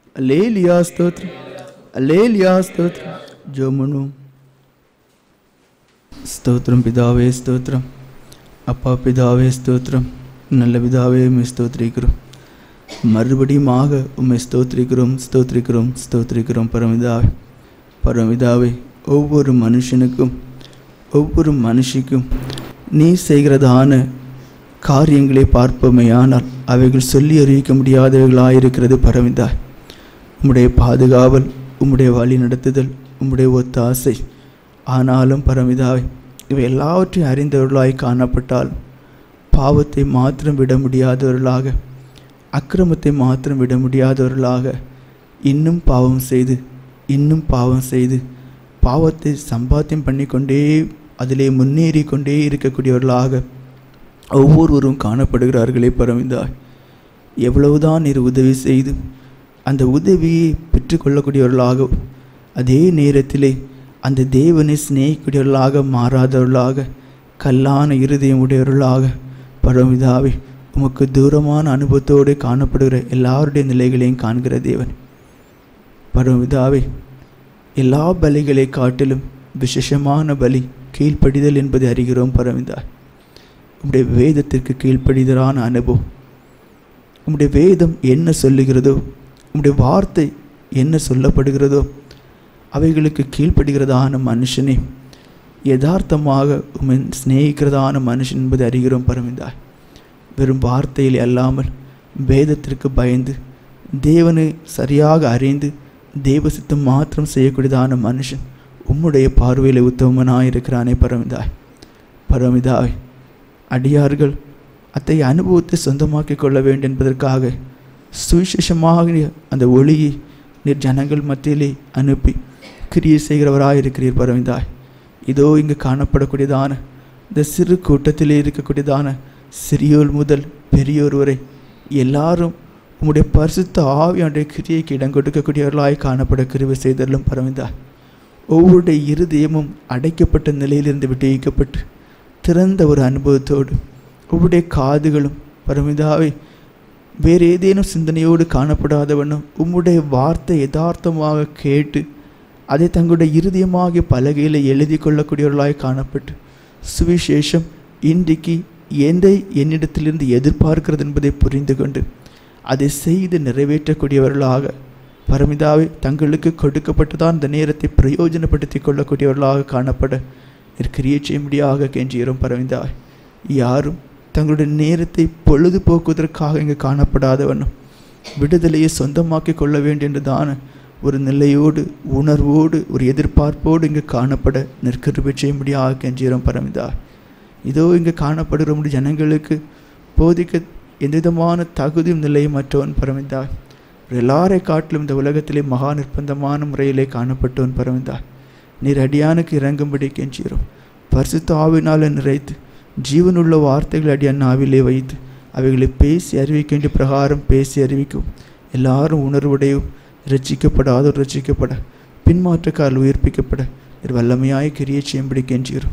Hallelujah ஸ்தோத்திரம், hallelujah ஸ்தோத்திரம். ஜெபம். ஸ்தோத்திரம் பிதாவே, ஸ்தோத்திரம் அப்பா பிதாவே, ஸ்தோத்திரம் நல்ல பிதாவே, உம்மை ஸ்தோத்திரிக்கிறோம். மறுபடியுமாக உம்மை ஸ்தோத்திரிக்கிறோம், ஸ்தோத்திரிக்கிறோம், ஸ்தோத்திரிக்கிறோம். பரமிதாவே, பரமிதாவே, ஒவ்வொரு மனுஷனுக்கும் ஒவ்வொரு மனுஷிக்கும் நீ செய்கிறதான காரியங்களை பார்ப்போமேயானால் அவைகள் சொல்லி அறிவிக்க முடியாதவைகளாயிருக்கிறது. பரமிதாய், உம்முடைய பாதுகாவல், உம்முடைய வழி நடத்துதல், உம்முடைய ஒத்தாசை. ஆனாலும் பரமிதாவை, இவை எல்லாவற்றையும் அறிந்தவர்களாய் காணப்பட்டால் பாவத்தை மாத்திரம் விட முடியாதவர்களாக, அக்கிரமத்தை மாத்திரம் விட முடியாதவர்களாக, இன்னும் பாவம் செய்து இன்னும் பாவம் செய்து பாவத்தை சம்பாத்தியம் பண்ணிக்கொண்டே அதிலே முன்னேறி கொண்டே இருக்கக்கூடியவர்களாக ஒவ்வொருவரும் காணப்படுகிறார்களே. பரமிதாய், எவ்வளவுதான் நீர் உதவி செய்து அந்த உதவியை பெற்றுக்கொள்ளக்கூடியவர்களாக, அதே நேரத்திலே அந்த தேவனை சிநேகிக்கூடியவர்களாக மாறாதவர்களாக, கல்லான இருதயம் உடையவர்களாக, பரமிதாவே, உமக்கு தூரமான அனுபவத்தோடு காணப்படுகிற எல்லாருடைய நிலைகளையும் காண்கிற தேவன். பரமிதாவே, எல்லா பலிகளை காட்டிலும் விசேஷமான பலி கீழ்ப்படிதல் என்பதை அறிகிறோம். பரமிதாய், உம்முடைய வேதத்திற்கு கீழ்ப்படிதலான அனுபவம், உம்முடைய வேதம் என்ன சொல்லுகிறதோ, உம்முடைய வார்த்தை என்ன சொல்லப்படுகிறதோ அவைகளுக்கு கீழ்ப்படுகிறதான மனுஷனே யதார்த்தமாக உம்மை சிநேகிக்கிறதான மனுஷன் என்பதை அறிகிறோம். பரமிதாய், வெறும் வார்த்தையில் அல்லாமல் வேதத்திற்கு பயந்து தேவனை சரியாக அறிந்து தேவ சித்தம் மாத்திரம் செய்யக்கூடியதான மனுஷன் உம்முடைய பார்வையில் உத்தமனாயிருக்கிறானே. பரமிதாய், பரமிதாய், அடியார்கள் அத்தகைய அனுபவத்தை சொந்தமாக்கி கொள்ள வேண்டும் என்பதற்காக சுவிசேஷமாக அந்த ஒளியை நீர் ஜனங்கள் மத்தியிலே அனுப்பி கிரியை செய்கிறவராயிருக்கிறீர். பரமிதாய், இதோ இங்கு காணப்படக்கூடியதான இந்த சிறு கூட்டத்திலே இருக்கக்கூடியதான சிறியோர் முதல் பெரியோர் வரை எல்லாரும் உம்முடைய பரிசுத்த ஆவியானுடைய கிரியைக்கு இடம் கொடுக்கக்கூடியவர்களாய் காணப்பட கிருபை செய்தலும். பரமிதாய், ஒவ்வொருடைய இருதயமும் அடைக்கப்பட்ட நிலையிலிருந்து விடுவிக்கப்பட்டு திறந்த ஒரு அனுபவத்தோடு, ஒவ்வொருடைய காதுகளும் பரமிதாவை வேறு ஏதேனும் சிந்தனையோடு காணப்படாதவனும் உம்முடைய வார்த்தை யதார்த்தமாக கேட்டு அதை தங்களுடைய இருதயமாகிய பலகையில் எழுதி கொள்ளக்கூடியவர்களாய் காணப்பட்டு சுவிசேஷம் இன்றைக்கு எதை என்னிடத்திலிருந்து எதிர்பார்க்கிறது என்பதை புரிந்து கொண்டு அதை செய்து நிறைவேற்றக்கூடியவர்களாக, பரமிதாவை, தங்களுக்கு கொடுக்கப்பட்டதான் இந்த நேரத்தை பிரயோஜனப்படுத்தி கொள்ளக்கூடியவர்களாக காணப்பட கிரியை செய்யும்படியாக கெஞ்சுகிறோம். பரமிதாய், யாரும் தங்களுடைய நேரத்தை பொழுதுபோக்குவதற்காக இங்கு காணப்படாதவனும் விடுதலையை சொந்தமாக்கி கொள்ள வேண்டியதான ஒரு நிலையோடு, உணர்வோடு, ஒரு எதிர்பார்ப்போடு இங்கு காணப்பட நிற்கிருபை செய்யும்படியாக கெஞ்சுகிறோம். பரமிதாய், இதோ இங்கு காணப்படுகிற ஜனங்களுக்கு போதிக்க எந்தவிதமான தகுதியும் நிலையும் மற்றவன். பரமிதாய், எல்லாரை காட்டிலும் இந்த உலகத்திலே மகா நிர்பந்தமான முறையிலே காணப்பட்டவன். பரமிதாய், நீர் அடியானுக்கு இறங்கும்படி கெஞ்சுகிறோம். பரிசுத்த ஆவினால் நிறைத்து ஜீவனுள்ள வார்த்தைகள் அடியான் ஆவிலே வைத்து அவைகளை பேசி அறிவிக்க வேண்டிய பிரகாரம் பேசி அறிவிக்கும். எல்லாரும் உணர்வுடையும் ரட்சிக்கப்படாத ரட்சிக்கப்பட, பின்மாற்றக்கால் உயிர்ப்பிக்கப்பட வல்லமையாய் கிரியை செய்யும்படி கெஞ்சுகிறோம்.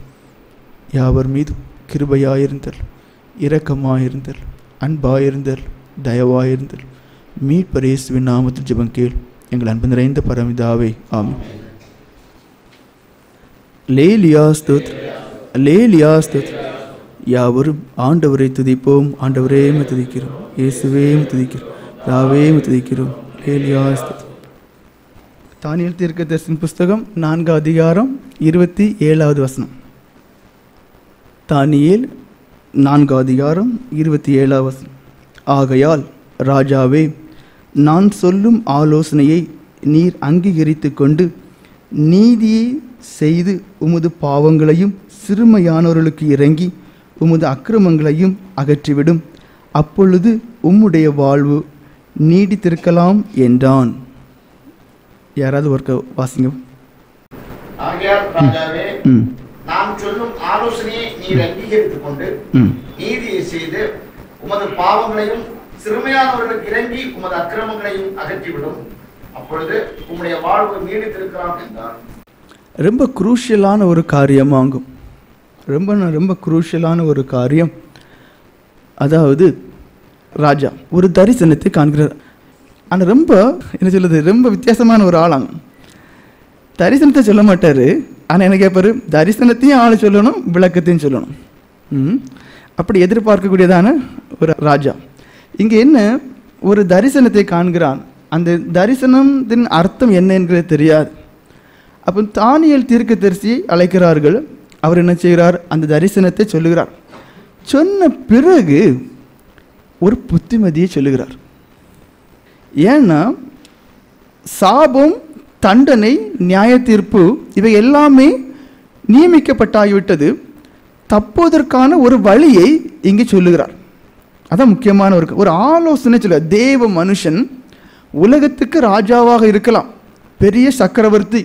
யாவர் மீதும் கிருபையாயிருந்தல், இரக்கமாயிருந்தல், அன்பாயிருந்தல், தயவாயிருந்தல், மீட்பர் இயேசுவின் நாமத்தில் ஜெபம் கேள் எங்கள் அன்பு நிறைந்த பரமிதாவே, ஆமென். அல்லேலியா ஸ்தோத்திரம், அல்லேலியா ஸ்தோத்திரம். யாவரும் ஆண்டவரை துதிப்போம். ஆண்டவரே துதிக்கிறோம், இயேசுவே துதிக்கிறோம், யாவே துதிக்கிறோம். அல்லேலியா ஸ்தோத்திரம். தானியேல் தீர்க்கதரிசியின் புஸ்தகம் 4 அதிகாரம் 27வது வசனம். தானியேல் 4 அதிகாரம் 27வது வசனம். ஆகையால் ராஜாவே, நான் சொல்லும் ஆலோசனையை நீர் அங்கீகரித்து கொண்டு நீதியை செய்து உமது பாவங்களையும் சிறுமையானவர்களுக்கு இறங்கி உமது அக்கிரமங்களையும் அகற்றிவிடும். அப்பொழுது உம்முடைய வாழ்வு நீடித்திருக்கலாம் என்றான். யாராவது ஒரு வாசிங்க. ஆகையால் ராஜாவே, நான் சொல்லும் ஆலோசனையை நீர் அங்கீகரித்துக் கொண்டு நீதியை செய்து உமது பாவங்களையும் சிறுமையானவர்களுக்கு இறங்கி உமது அக்கிரமங்களையும் அகற்றிவிடும். அப்பொழுது உம்முடைய வாழ்வு நீடித்திருக்கலாம் என்றார். ரொம்ப குரூஷியலான ஒரு காரியமாகும். ரொம்ப குரூஷியலான ஒரு காரியம். அதாவது ராஜா ஒரு தரிசனத்தை காண்கிறார். ஆனால் ரொம்ப என்ன சொல்லுது, ரொம்ப வித்தியாசமான ஒரு ஆளாங்க. தரிசனத்தை சொல்ல மாட்டார், ஆனால் என்ன கேட்பாரு, தரிசனத்தையும் ஆள் சொல்லணும், விளக்கத்தையும் சொல்லணும். அப்படி எதிர்பார்க்கக்கூடியதான ஒரு ராஜா. இங்கே என்ன, ஒரு தரிசனத்தை காண்கிறான். அந்த தரிசனத்தின் அர்த்தம் என்ன என்கிறது தெரியாது. அப்போ தானியேல் தீர்க்கதரிசியை அழைக்கிறார்கள். அவர் என்ன செய்கிறார், அந்த தரிசனத்தை சொல்லுகிறார். சொன்ன பிறகு ஒரு புத்திமதியை சொல்லுகிறார். ஏன்னா சாபம், தண்டனை, நியாய தீர்ப்பு இவை எல்லாமே நியமிக்கப்பட்டாகிவிட்டது. தப்புவதற்கான ஒரு வழியை இங்கே சொல்லுகிறார். அதான் முக்கியமான ஒரு ஆலோசனை சொல்ல. தேவ மனுஷன் உலகத்துக்கு ராஜாவாக இருக்கலாம், பெரிய சக்கரவர்த்தி.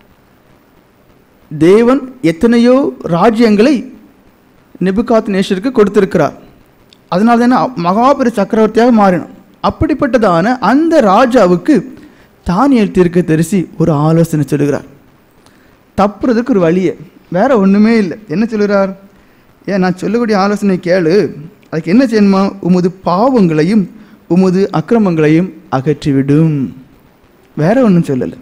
தேவன் எத்தனையோ ராஜ்யங்களை நேபுகாத்நேசருக்கு கொடுத்திருக்கிறார். அதனால தானே மகாபெரிய சக்கரவர்த்தியாக மாறினான். அப்படிப்பட்டதான அந்த ராஜாவுக்கு தானியேல் தீர்க்கதரிசி ஒரு ஆலோசனை சொல்லுகிறார். தப்புறதுக்கு ஒரு வழியே, வேற ஒன்றுமே இல்லை. என்ன சொல்லுகிறார், ஏன் நான் சொல்லக்கூடிய ஆலோசனை கேளு, அதுக்கு என்ன செய்யணுமா, உமது பாவங்களையும் உமது அக்கிரமங்களையும் அகற்றிவிடும். வேற ஒன்றும் சொல்லலை.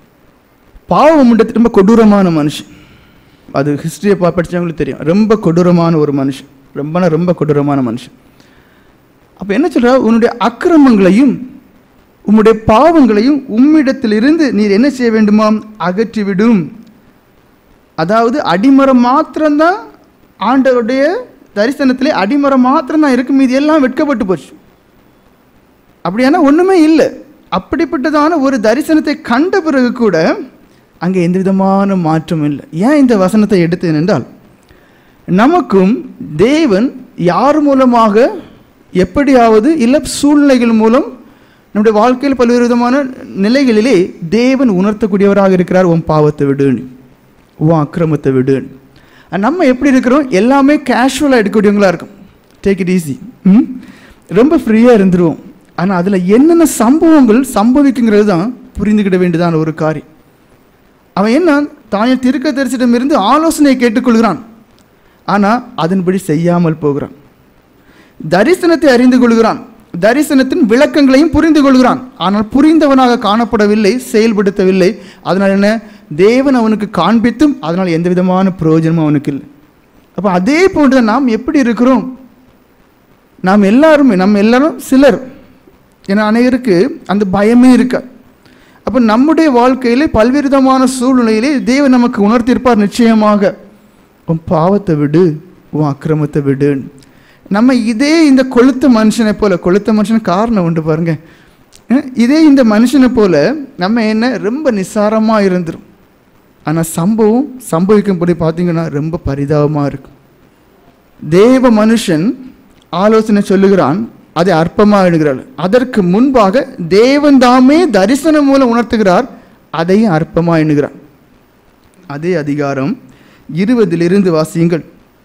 பாவம் ரொம்ப கொடூரமான மனுஷன். அது ஹிஸ்டரியை படித்தவங்களுக்கு தெரியும். ரொம்ப கொடூரமான ஒரு மனுஷன், ரொம்ப கொடூரமான மனுஷன். அப்போ என்ன சொல்ற, உன்னுடைய அக்கிரமங்களையும் உம்முடைய பாவங்களையும் உம்மிடத்திலிருந்து நீர் என்ன செய்ய வேண்டுமாம், அகற்றிவிடும். அதாவது அடிமரம் மாத்திரம்தான் ஆண்டவருடைய தரிசனத்திலே அடிமரம் மாத்திரம்தான் இருக்கு, மீது எல்லாம் வெட்கப்பட்டு போச்சு. அப்படியானா ஒன்றுமே இல்லை. அப்படிப்பட்டதான ஒரு தரிசனத்தை கண்ட பிறகு கூட அங்கே எந்த விதமான மாற்றம் இல்லை. ஏன் இந்த வசனத்தை எடுத்தேன் என்றால், நமக்கும் தேவன் யார் மூலமாக, எப்படியாவது இல்லை சூழ்நிலைகள் மூலம் நம்முடைய வாழ்க்கையில் பல்வேறு விதமான நிலைகளிலே தேவன் உணர்த்தக்கூடியவராக இருக்கிறார். உன் பாவத்தை விடுன்னு, உன் அக்கிரமத்தை விடுன்னு. நம்ம எப்படி இருக்கிறோம், எல்லாமே கேஷுவலாக எடுக்கக்கூடியவங்களாக இருக்கும். டேக் இட் ஈஸி, ரொம்ப ஃப்ரீயாக இருந்துருவோம். ஆனால் அதில் என்னென்ன சம்பவங்கள் சம்பவிக்குங்கிறது தான் புரிந்துக்கிட வேண்டியதான ஒரு காரியம். அவன் என்ன, தானியேல் தீர்க்கதரிசியிடமிருந்து ஆலோசனையை கேட்டுக்கொள்கிறான், ஆனால் அதன்படி செய்யாமல் போகிறான். தரிசனத்தை அறிந்து கொள்கிறான், தரிசனத்தின் விளக்கங்களையும் புரிந்து கொள்கிறான், ஆனால் புரிந்தவனாக காணப்படவில்லை, செயல்படுத்தவில்லை. அதனால் என்ன, தேவன் அவனுக்கு காண்பித்தும் அதனால் எந்த விதமான பிரயோஜனமும் அவனுக்கு இல்லை. அப்போ அதே போன்று நாம் எப்படி இருக்கிறோம், நம்ம எல்லாரும் சிலர், ஏன்னா அனைவருக்கு அந்த பயமே இருக்க. அப்போ நம்முடைய வாழ்க்கையிலே பல்வேறு விதமான சூழ்நிலையிலே தேவன் நமக்கு உணர்த்தியிருப்பார், நிச்சயமாக உன் பாவத்தை விடு, உன் அக்கிரமத்தை விடு. நம்ம இதே இந்த கொளுத்த மனுஷனை போல, கொளுத்த மனுஷன் காரணம் உண்டு பாருங்க, இதே இந்த மனுஷனை போல நம்ம என்ன ரொம்ப நிசாரமாக இருந்துடும். ஆனால் சம்பவிக்கும்படி பார்த்தீங்கன்னா ரொம்ப பரிதாபமாக இருக்கும். தேவ மனுஷன் ஆலோசனை சொல்லுகிறான், அதை அற்பமாக எழுதுகிறாள். அதற்கு முன்பாக தேவன் தாமே தரிசனம் மூலம் உணர்த்துகிறார், அதையும் அற்பமாக எண்ணுகிறார். அதே அதிகாரம் 20 வாசியுங்கள்.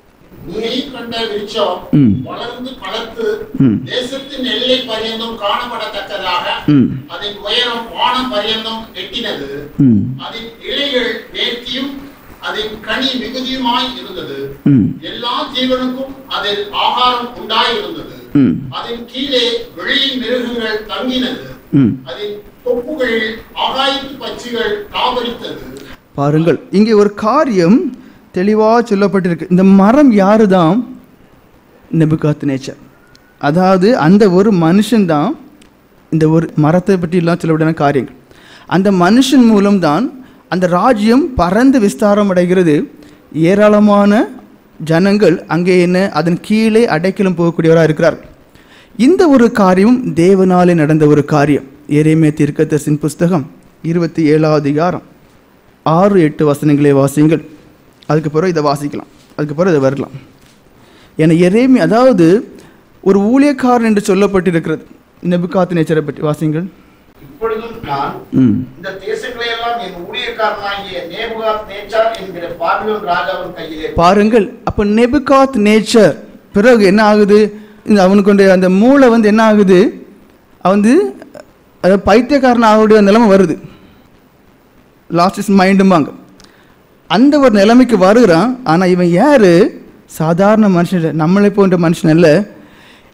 வளர்ந்து பலத்து தேசத்தின் எல்லை பரியந்தம் காணப்படத்தக்கதாக அதன் உயரம் வானம் பரியந்தம் எட்டினது. அதன் இலைகள் வேர்த்தியும் அதன் கனி மிகுதியுமாய் இருந்தது. எல்லா ஜீவனுக்கும் அதில் ஆகாரம் உண்டாயிருந்தது. அதன் கீழே வெளியின் மிருகங்கள் தங்கினது. அதன் கொப்புகளில் ஆகாயத்து பட்சிகள் தாவரித்தது. பாருங்கள், இங்கே ஒரு காரியம் தெளிவாக சொல்லப்பட்டிருக்கு. இந்த மரம் யாரு தான், நேபுகாத்நேச்சர். அதாவது அந்த ஒரு மனுஷன்தான் இந்த ஒரு மரத்தை பற்றி எல்லாம் சொல்லப்பட்ட காரியங்கள். அந்த மனுஷன் மூலம்தான் அந்த ராஜ்யம் பறந்து விஸ்தாரம் அடைகிறது. ஏராளமான ஜனங்கள் அங்கே என்ன, அதன் கீழே அடைக்கலம் போகக்கூடியவராக இருக்கிறார்கள். இந்த ஒரு காரியம் தேவனாலே நடந்த ஒரு காரியம். எரேமியா தீர்க்கதரிசியின் புஸ்தகம் 27 அதிகாரம் 6-8 வசனங்களை வாசியுங்கள். அதுக்கு பிறகு இதை வாசிக்கலாம், அதுக்கு பிறகு இதை வரலாம். ஏன்னா எரேமியா அதாவது ஒரு ஊழியக்காரன் என்று சொல்லப்பட்டிருக்கிறது. நேபுகாத்நேச்சரை பற்றி வாசியுங்கள். இப்பொழுதும் நான் இந்த தேசங்களை எல்லாம் என் ஊழியக்காரனாகிய நேபுகாத்நேச்சார் என்கிற பாபிலோன் ராஜாவின் கையிலே. பாருங்கள், அப்ப நேபுகாத்நேச்சர் பிறகு என்ன ஆகுது, அவனுக்கு அந்த மூளை என்ன ஆகுது, பைத்தியக்காரன் ஆகக்கூடிய நிலைமை வருது. லாஸ்ட் இஸ் மைண்டுமாங்க, அந்த ஒரு நிலைமைக்கு வருகிறான். ஆனால் இவன் யாரு, சாதாரண மனுஷன், நம்மளை போன்ற மனுஷன் அல்ல.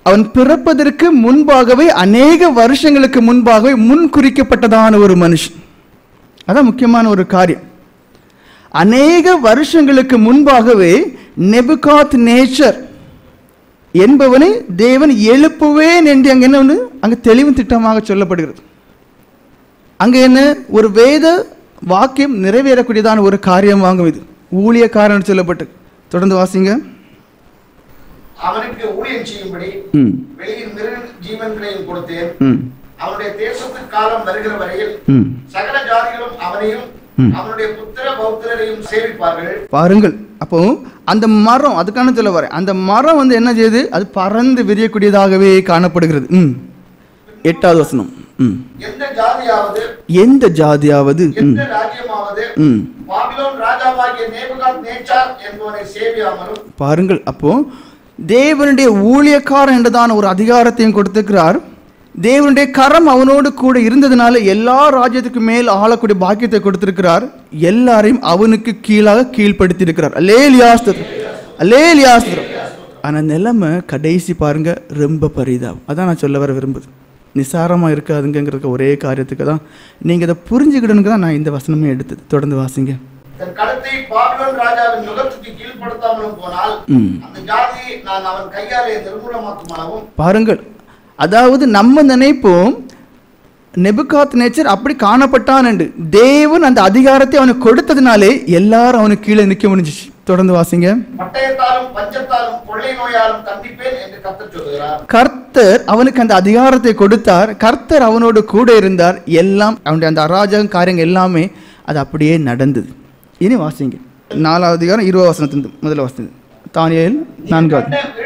அவன் பிறப்பதற்கு முன்பாகவே அநேக வருஷங்களுக்கு முன்பாகவே முன்குறிக்கப்பட்டதான ஒரு மனுஷன். அதான் முக்கியமான ஒரு காரியம். அநேக வருஷங்களுக்கு முன்பாகவே நெபுகாத் நேச்சர் என்பவனை தேவன் எழுப்புவேன் என்று அங்கே என்ன ஒன்று அங்கே தெளிவும் திட்டமாக சொல்லப்படுகிறது. அங்கே என்ன ஒரு வேத வாக்கியம் நிறைவேறக்கூடியதான ஒரு காரியம் வாங்கும். இது ஊழியக்காரன் சொல்லப்பட்டு. தொடர்ந்து வாசிங்க. அவனுக்கு ஊழியம் செய்யும்படி வெளியின் மிருக ஜீவன்களையும் கொடுத்தேன். அவனுடைய தேசத்துக்கு காலம் வருகிற வரையில் சகல ஜாதிகளும் அவனையும் அவனுடைய புத்திர பௌத்திரரையும் சேவிப்பார்கள். பாருங்கள், அப்போ அந்த மரம், அதுக்கான சொல்ல வரேன், அந்த மரம் வந்து என்ன செய்யுது, அது பறந்து விரியக்கூடியதாகவே காணப்படுகிறது. 8வது வசனம். எந்த ஜாதியாவது எந்த ஜாதியாவது எந்த ராஜ்யமாவது பாபிலோன் ராஜாவாகிய நேபுகாத் நேச்சார் என்பவனை சேவியாமலும். பாருங்கள், அப்போ தேவனுடைய ஊழியக்காரன் என்றதான ஒரு அதிகாரத்தையும் கொடுத்திருக்கிறார். தேவனுடைய கரம் அவனோடு கூட இருந்ததுனால எல்லா ராஜ்யத்துக்கு மேல் ஆளக்கூடிய பாக்கியத்தை கொடுத்திருக்கிறார். எல்லாரையும் அவனுக்கு கீழாக கீழ்படுத்தி இருக்கிறார். அல்லேலூயா ஸ்தோத்திரம், அல்லேலூயா ஸ்தோத்திரம். ஆனால் நிலைமை கடைசி பாருங்க ரொம்ப பரிதாபம். அதான் நான் சொல்ல வர விரும்புது. நிசாரமாக இருக்காதுங்கிறதுக்கு ஒரே காரியத்துக்கு தான் நீங்கள் இதை புரிஞ்சுக்கிடணுங்க தான் நான் இந்த வசனமே எடுத்தது. தொடர்ந்து வாசிங்க. கழுத்தை பாபிலோன் ராஜாவின் நுகத்துக்கு கீழ்படுத்தாமலும் போனால் அந்த ஜாதியை நான் அவன் கையாலே நிர்மூலமாக்குமாவும். பாருங்கள், அதாவது நம்ம நினைப்போம் நெபுகாத் நேச்சர் அப்படி காணப்பட்டான் என்று. தேவன் அந்த அதிகாரத்தை அவனுக்கு கொடுத்ததுனாலே எல்லாரும் அவனுக்கு கீழே நிற்க முடிஞ்சிச்சு. தொடர்ந்து வாசிங்க. பட்டயத்தாலும் பஞ்சத்தாலும் கொள்ளை நோயாலும் கண்டிப்பேன் என்று கர்த்தர் சொல்கிறார். கர்த்தர் அவனுக்கு அந்த அதிகாரத்தை கொடுத்தார். கர்த்தர் அவனோடு கூட இருந்தார். எல்லாம் அவனுடைய அந்த அராஜகம் காரியங்கள் எல்லாமே அது அப்படியே நடந்தது. இனி வாசிங்க. 4வது அதிகாரம் 20வது வசனத்திலிருந்து முதல்ல வாசிங்க. தானியேல் 4வது.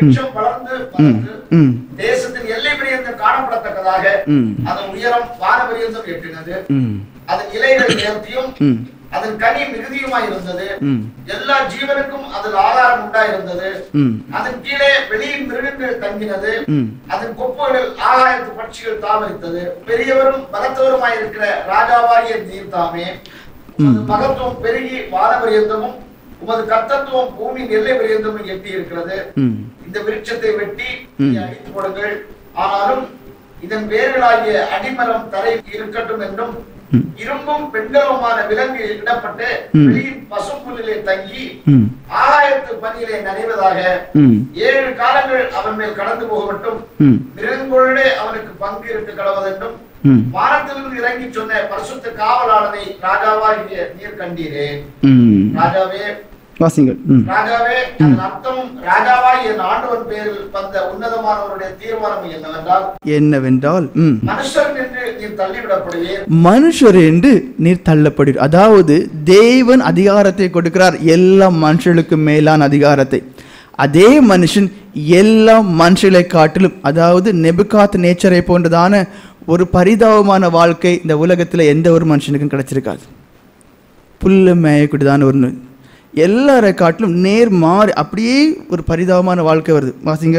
தேசத்தின் எல்லை பரியந்தம் காணப்படத்தக்கதாக அதன் உயரம் வான பரியந்தம் எட்டினது. அதன் இலைகள் நேர்த்தியும் அதன் கனி மிகுதியுமாய் இருந்தது. எல்லா ஜீவனுக்கும் அதில் ஆதாரம் உண்டாயிருந்தது. அதன் கீழே வெளியின் மிருகங்கள் தங்கினது. அதன் கொப்புகளில் ஆகாயத்து பட்சிகள் தாவரித்தது. பெரியவரும் பலத்தவருமாய் இருக்கிற ராஜாவாகிய நீர் தாமே, மகத்துவம் பெருகி வான பரியந்தமும் உமது கர்த்தத்துவம் பூமியின் எல்லை பரியந்தமும் எட்டி இருக்கிறது. இந்த விருட்சத்தை வெட்டி அடித்து போடுங்கள், ஆனாலும் இதன் வேர்களாகிய அடிமரம் தரை இருக்கட்டும் என்றும் இரும்பும் பெண்களுமான விலங்கு இடப்பட்டு வெளியின் பசும்புல்லிலே தங்கி ஆகாயத்து பனியிலே நனைவதாக 7 காலங்கள் அவன் மேல் கடந்து போகட்டும். மிருகங்களோடே அவனுக்கு பங்கு இருக்க கடவதென்றும் வானத்திலிருந்து இறங்கி சொன்ன பரிசுத்த காவலாளனை ராஜாவாகிய நீர் கண்டீரே. ராஜாவே வாசிங்கள். ராஜாவே, அதன் அர்த்தமும் ராஜாவாகிய ஆண்டவன் பேரில் வந்த உன்னதமானவருடைய தீர்மானம் என்னவென்றால் மனுஷர் என்று நீர் தள்ளிவிடப்படுவீர். மனுஷர் என்று நீர் தள்ளப்படுவீர். அதாவது தேவன் அதிகாரத்தை கொடுக்கிறார், எல்லா மனுஷர்களுக்கு மேலான அதிகாரத்தை. அதே மனுஷன் எல்லா மனுஷர்களை காட்டிலும், அதாவது நெபுகாத் நேச்சரை போன்றதான ஒரு பரிதாபமான வாழ்க்கை இந்த உலகத்தில் எந்த ஒரு மனுஷனுக்கும் கிடைச்சிருக்காது. புல்ல மேயக்கூடியதான ஒரு எல்லாரை காட்டிலும் நேர் மாறி அப்படியே ஒரு பரிதாபமான வாழ்க்கை வருது. வாசிங்க.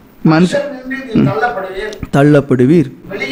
தள்ளப்படுவீர்.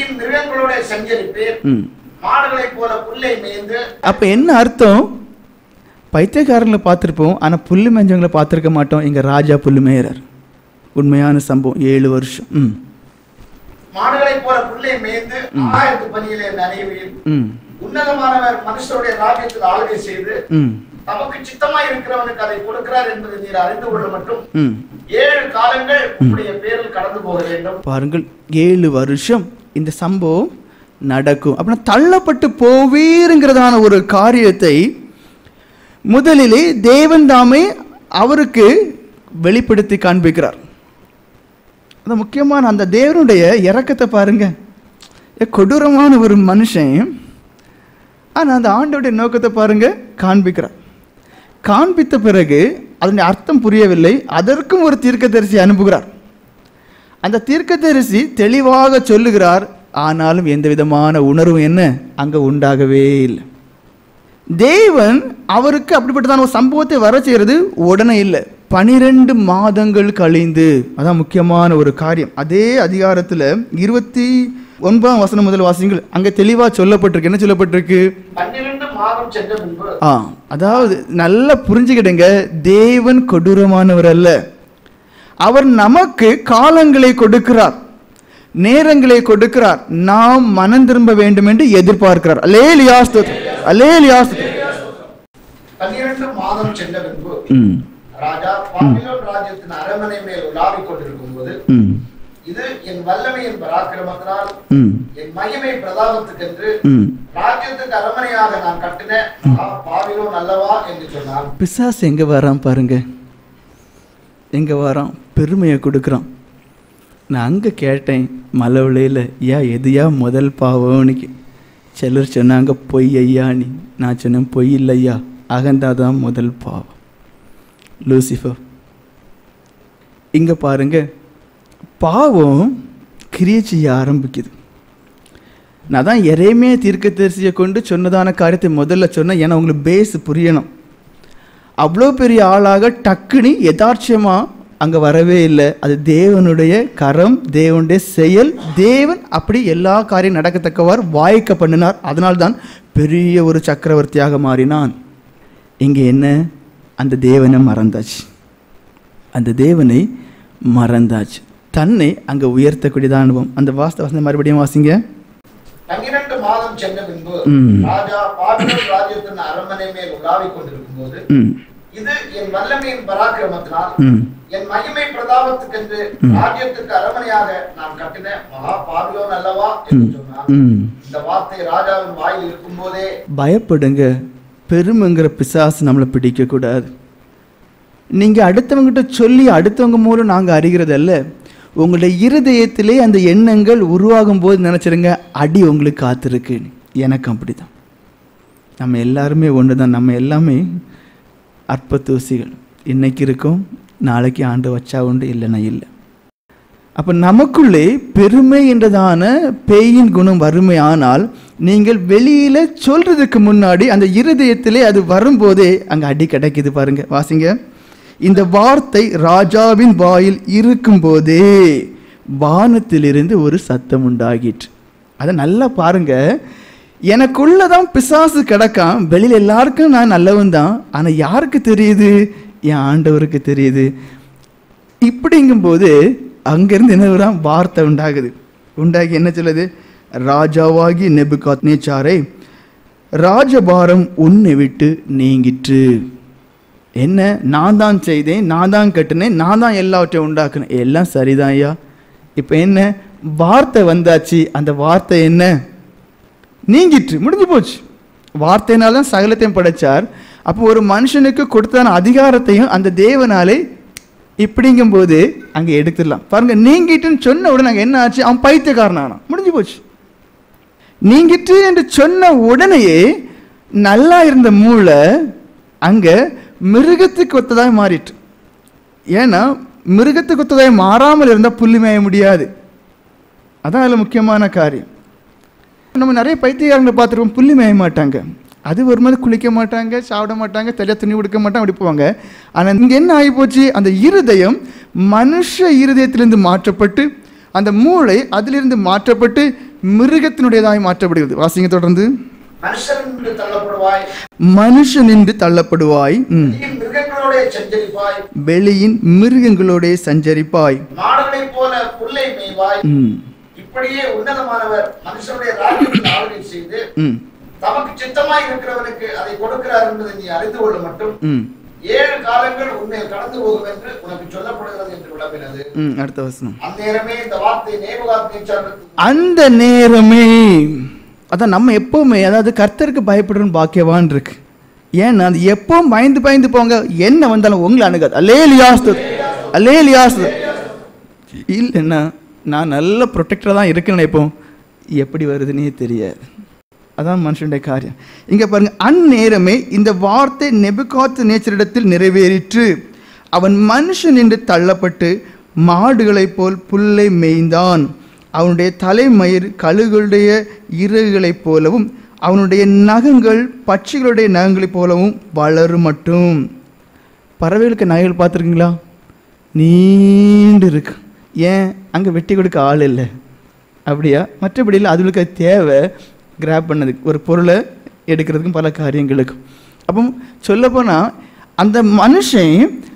அப்ப என்ன அர்த்தம்? பைத்தியக்காரங்களை பார்த்திருப்போம், ஆனா புல்லு மேஞ்சவங்களை பார்த்திருக்க மாட்டோம். எங்க ராஜா புல்லு மேயறார். உண்மையான சம்பவம். 7 வருஷம். மாடுகளை போல புல்லை மேய்ந்து ஆகாயத்து பனியிலே நனைவீர். உன்னதமானவர் மனுஷருடைய ராஜ்யத்தில் ஆளுகை செய்து தமக்கு சித்தமாய் இருக்கிறவனுக்கு அதை கொடுக்கிறார் என்பதை நீர் அறிந்து கொள்ள மட்டும் 7 காலங்கள் உங்களுடைய பேரில் கடந்து போக வேண்டும். பாருங்கள், 7 வருஷம் இந்த சம்பவம் நடக்கும். அப்படின்னா தள்ளப்பட்டு போவீருங்கிறதான ஒரு காரியத்தை முதலிலே தேவன் தாமே அவருக்கு வெளிப்படுத்தி காண்பிக்கிறார். அந்த முக்கியமான அந்த தேவனுடைய இரக்கத்தை பாருங்க. கொடூரமான ஒரு மனுஷன், ஆனால் அந்த ஆண்டோடைய நோக்கத்தை பாருங்க காண்பிக்கிறார். காண்பித்த பிறகு அதனுடைய அர்த்தம் புரியவில்லை, அதற்கும் ஒரு தீர்க்கதரிசி அனுப்புகிறார். அந்த தீர்க்கதரிசி தெளிவாக சொல்லுகிறார், ஆனாலும் எந்த விதமான உணர்வும் என்ன அங்கே உண்டாகவே இல்லை. தேவன் அவருக்கு அப்படிப்பட்டதான ஒரு சம்பவத்தை வர செய்கிறது உடனே இல்லை, 12 மாதங்கள் கழிந்து. அதான் முக்கியமான ஒரு காரியம். அதே அதிகாரத்தில் 29ஆம் வசனம் முதல் வாசிங்கள். அங்கே தெளிவாக சொல்லப்பட்டிருக்கு. என்ன சொல்லப்பட்டிருக்கு? 12 மாதம் சென்ற பின்பு. அதாவது நல்லா புரிஞ்சுக்கிடுங்க, தேவன் கொடூரமானவர் அல்ல. அவர் நமக்கு காலங்களை கொடுக்கிறார், நேரங்களை கொடுக்கிறார், நாம் மனம் திரும்ப வேண்டும் என்று எதிர்பார்க்கிறார். அல்லேலூயா ஸ்தோத்திரம், அல்லேலூயா ஸ்தோத்திரம். 12 மாதம் சென்ற பின்பு ராஜா பாபிலோன் ராஜ்யத்தின் அரண்மனை மேல் உலாவிக் கொண்டிருக்கும் போது, இது என் வல்லமையின் பராக்கிரமத்தினால் என் மகிமை பிரதாபத்துக்கென்று ராஜ்யத்துக்கு அரண்மனையாக நான் கட்டின பாபிலோன் அல்லவா என்று சொன்னார். பிசாசு எங்க வரான் பாருங்க, எங்க வரான்? பெருமையை கொடுக்குறான். நான் அங்கே கேட்டேன் மலவளையில், எதுயா முதல் பாவம்னு. சிலர் சொன்னாங்க பொய் ஐயா நீ. நான் சொன்னேன் பொய் இல்லையா, அகந்தாதான் முதல் பாவம். லூசிஃபர் இங்கே பாருங்க, பாவம் கிரியை செய்ய ஆரம்பிக்குது. நான் தான் எரேமியா தீர்க்கதரிசியை கொண்டு சொன்னதான காரியத்தை முதல்ல சொன்னேன், ஏன்னா உங்களுக்கு பேஸ் புரியணும். அவ்வளோ பெரிய ஆளாக டக்குனி யதார்த்தமாக அங்கே வரவே இல்லை. அது தேவனுடைய கரம், தேவனுடைய செயல். தேவன் அப்படி எல்லா காரியம் நடக்கத்தக்கவாறு வாய்க்க பண்ணினார். அதனால்தான் பெரிய ஒரு சக்கரவர்த்தியாக மாறினான். இங்கே என்ன, அந்த தேவனை மறந்தாச்சு, அந்த தேவனை மறந்தாச்சு. தன்னை அங்கே உயர்த்தக்கூடியதான் அனுபவம். அந்த வாசனை மறுபடியும் வாசிங்க. 12 மாதம் சென்ற பின்பு ராஜா பாபிலோன் ராஜ்யத்தின் அரண்மனை மேல் உலாவிக் கொண்டிருக்கும் போது, இது என் வல்லமையின் பராக்கிரமத்தினால் என் மகிமை பிரதாபத்துக்கென்று ராஜ்யத்துக்கு அரண்மனையாக நான் கட்டின மகா பாபிலோன் அல்லவா என்று சொன்னார். இந்த வார்த்தை ராஜாவின் வாயில் இருக்கும் போதே பயப்படுங்க. பெருமைங்கிற பிசாசு நம்மளை பிடிக்க கூடாது. நீங்க அடுத்தவங்கிட்ட சொல்லி அடுத்தவங்க மூலம் நாங்க அறிகிறதல்ல, உங்களுடைய இருதயத்திலே அந்த எண்ணங்கள் உருவாகும் போது நினைச்சிருங்க, அடி உங்களுக்கு காத்திருக்கு. எனக்கு அப்படிதான். நம்ம எல்லாருமே ஒன்று தான். நம்ம எல்லாமே அற்ப தூசிகள். இன்னைக்கு இருக்கும், நாளைக்கு ஆண்டு வச்சா உண்டு, இல்லைன்னா இல்லை. அப்போ நமக்குள்ளே பெருமை என்றதான பேயின் குணம் வறுமை. ஆனால் நீங்கள் வெளியில சொல்றதுக்கு முன்னாடி அந்த இருதயத்திலே அது வரும்போதே அங்கே அடி கிடைக்குது பாருங்க. வாசிங்க. இந்த வார்த்தை ராஜாவின் வாயில் இருக்கும்போதே வானத்திலிருந்து ஒரு சத்தம் உண்டாகிற்று. அதை நல்லா பாருங்க. எனக்குள்ளதான் பிசாசு கிடக்கான், வெளியில் எல்லாருக்கும் நான் நல்லவன் தான். ஆனால் யாருக்கு தெரியுது? என் ஆண்டவருக்கு தெரியுது. இப்படிங்கும்போது அங்கிருந்து என்ன வார்த்தை உண்டாகுது. உண்டாகி என்ன சொல்லுது? ராஜாவாகி நேபுகாத்நேச்சாரே, ராஜபாரம் உன்னை விட்டு நீங்கிற்று. என்ன, நான் தான் செய்தேன், நான் தான் கட்டினேன், நான் தான் எல்லாவற்றையும் உண்டாக்குனேன். எல்லாம் சரிதான் ஐயா. இப்போ என்ன, வார்த்தை வந்தாச்சு. அந்த வார்த்தை என்ன? நீங்கிற்று, முடிஞ்சு போச்சு. வார்த்தையினால்தான் சகலத்தையும் படைச்சார். அப்போ ஒரு மனுஷனுக்கு கொடுத்தான அதிகாரத்தையும் அந்த தேவனாலே இப்படிங்கும்போது அங்கே எடுத்துடலாம் பாருங்க. நீங்கிட்டுன்னு சொன்ன உடனே அங்கே என்ன ஆச்சு? அவன் பைத்தியக்காரனானா, முடிஞ்சு போச்சு. நீங்கிட்டு என்று சொன்ன உடனேயே நல்லா இருந்த மூளை அங்கே மிருகத்துக்கு ஒத்ததாய் மாறிட்டு. ஏன்னா மிருகத்துக்கு ஒத்ததாய் மாறாமல் இருந்தால் புள்ளி மேய முடியாது. அதான் அதில் முக்கியமான காரியம். நம்ம நிறைய பைத்தியக்காரங்களை பார்த்துருக்கோம், புள்ளி மேய மாட்டாங்க. அது ஒரு மாதிரி குளிக்க மாட்டாங்க, சாப்பிட மாட்டாங்க, தெளிய துணி கொடுக்க மாட்டாங்க, அப்படி போவாங்க. ஆனால் இங்கே என்ன ஆகி போச்சு? அந்த இருதயம் மனுஷ இருதயத்திலிருந்து மாற்றப்பட்டு, அந்த மூளை அதிலிருந்து மாற்றப்பட்டு மிருகத்தினுடையதாய் மாற்றப்படுகிறது. வாசிங்க தொடர்ந்து. மனுஷன் என்று தள்ளப்படுவாய், வெளியின் மிருகங்களோட சஞ்சரிப்பாய், இப்படியே உன்னதமானவர் மனுஷனுடைய ராஜ்யத்தில் ஆளுகை செய்து தமக்கு சித்தமாய் இருக்கிறவனுக்கு அதை கொடுக்கிறார் என்பதை நீ அறிந்து கொள்ள மட்டும் 7 காலங்கள் உன்னை கடந்து போகும் என்று உனக்கு சொல்லப்படுகிறது என்று விளம்பினது. அடுத்த வசனம். அந்நேரமே இந்த வார்த்தை நேபுகாத்நேச்சாருக்கு, அந்த நேரமே, அதான் நம்ம எப்பவுமே, அதாவது கர்த்தருக்கு பயப்படுறோம் பாக்கியவான் இருக்கு. ஏன்னா அது எப்பவும் பயந்து பயந்து போங்க, என்ன வந்தாலும் உங்களை அணுகாது. அல்லேலூயா ஸ்தோத்திரம், அல்லேலூயா ஸ்தோத்திரம். இல்லைன்னா நான் நல்ல ப்ரொடெக்டராக தான் இருக்கேன்னு இப்போ எப்படி வருதுன்னே தெரியாது. அதான் மனுஷனுடைய காரியம். இங்கே பாருங்க, அந்நேரமே இந்த வார்த்தை நேபுகாத்நேச்சரிடத்தில் நிறைவேறிற்று. அவன் மனுஷன் என்று தள்ளப்பட்டு மாடுகளைப் போல் புல்லை மேய்ந்தான். அவனுடைய தலைமயிர் கழுகுடைய இறகுகளைப் போலவும் அவனுடைய நகங்கள் பட்சிகளுடைய நகங்களைப் போலவும் வளரும் மட்டும். பறவைகளுக்கு நகைகள் பார்த்துருக்கீங்களா? நீண்டு இருக்கு. ஏன்? அங்கே வெட்டி கொடுக்க ஆள் இல்லை, அப்படியா? மற்றபடி இல்லை, அதுகளுக்கு தேவை கிராப் பண்ணதுக்கு, ஒரு பொருளை எடுக்கிறதுக்கும் பல காரியங்களுக்கும். அப்போ சொல்லப்போனால் அந்த மனுஷன்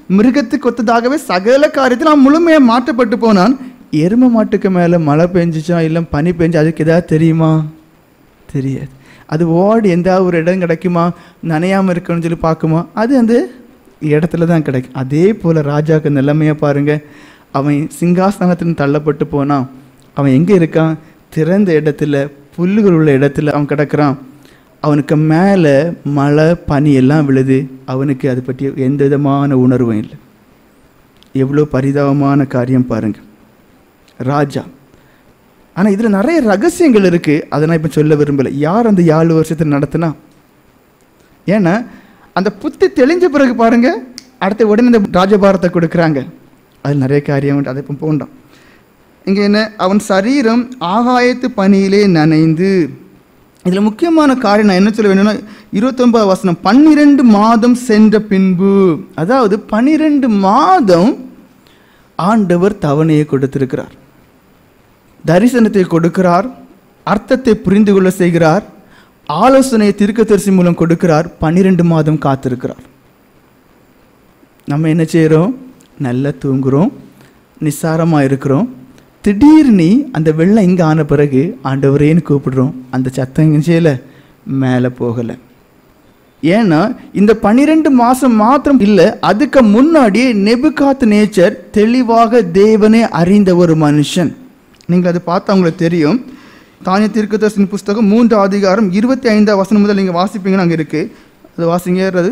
மிருகத்துக்கு ஒத்ததாகவே சகல காரியத்தில் அவன் முழுமையாக மாற்றப்பட்டு போனான். எரும மாட்டுக்கு மேலே மழை பெஞ்சிச்சா இல்லை பனி பெஞ்சு அதுக்கு ஏதாவது தெரியுமா? தெரியாது. அது ஓடி எந்த ஒரு இடம் கிடைக்குமா, நனையாமல் இருக்கணும்னு சொல்லி பார்க்குமா? அது அந்த இடத்துல தான் கிடைக்கும். அதே போல் ராஜாவுக்கு நிலைமையாக பாருங்கள். அவன் சிங்காசனத்தின் தள்ளப்பட்டு போனான். அவன் எங்கே இருக்கான்? திறந்த இடத்துல, புல்லுகள் உள்ள இடத்துல அவன் கிடக்கிறான். அவனுக்கு மேலே மழை பனி எல்லாம் விழுது. அவனுக்கு அதை பற்றி எந்த விதமான உணர்வும் இல்லை. எவ்வளோ பரிதாபமான காரியம் பாருங்கள் ராஜா. ஆனால் இதில் நிறைய ரகசியங்கள் இருக்குது. அதை நான் இப்போ சொல்ல விரும்பலை. யார் அந்த 7 வருஷத்தை நடத்தினா? ஏன்னா அந்த புத்தி தெளிஞ்ச பிறகு பாருங்கள், அடுத்த உடனே இந்த ராஜபாரத்தை கொடுக்குறாங்க. அது நிறைய காரியம் உண்டு. அதை இப்போ போண்டோம். இங்கே என்ன? அவன் சரீரம் ஆகாயத்து பனியிலே நனைந்து. இதில் முக்கியமான காரியம் நான் என்ன சொல்ல வேணும்னா 29 வசனம், 12 மாதம் சென்ற பின்பு. அதாவது 12 மாதம் ஆண்டவர் தவணையை கொடுத்திருக்கிறார், தரிசனத்தை கொடுக்கிறார், அர்த்தத்தை புரிந்து கொள்ள செய்கிறார், ஆலோசனையை தீர்க்கதரிசி மூலம் கொடுக்கிறார். 12 மாதம் காத்திருக்கிறார். நம்ம என்ன செய்கிறோம்? நல்லா தூங்குகிறோம், நிசாரமாக இருக்கிறோம். திடீர்னு அந்த வெள்ளம் இங்கே ஆன பிறகு ஆண்டவரேன்னு கூப்பிடுறோம். அந்த சத்தம் இங்கே செய்யலை, மேலே போகலை. ஏன்னா இந்த 12 மாதம் மாத்திரம் இல்லை, அதுக்கு முன்னாடியே நேபுகாத்நேச்சர் தெளிவாக தேவனை அறிந்த ஒரு மனுஷன். நீங்கள் அதை பார்த்தா உங்களுக்கு தெரியும். தானிய தீர்க்கதரிசியின் புஸ்தகம் 3 அதிகாரம் 25 வசனம் முதல் நீங்கள் வாசிப்பீங்கன்னு அங்கே இருக்கு. அது வாசிங்க. அது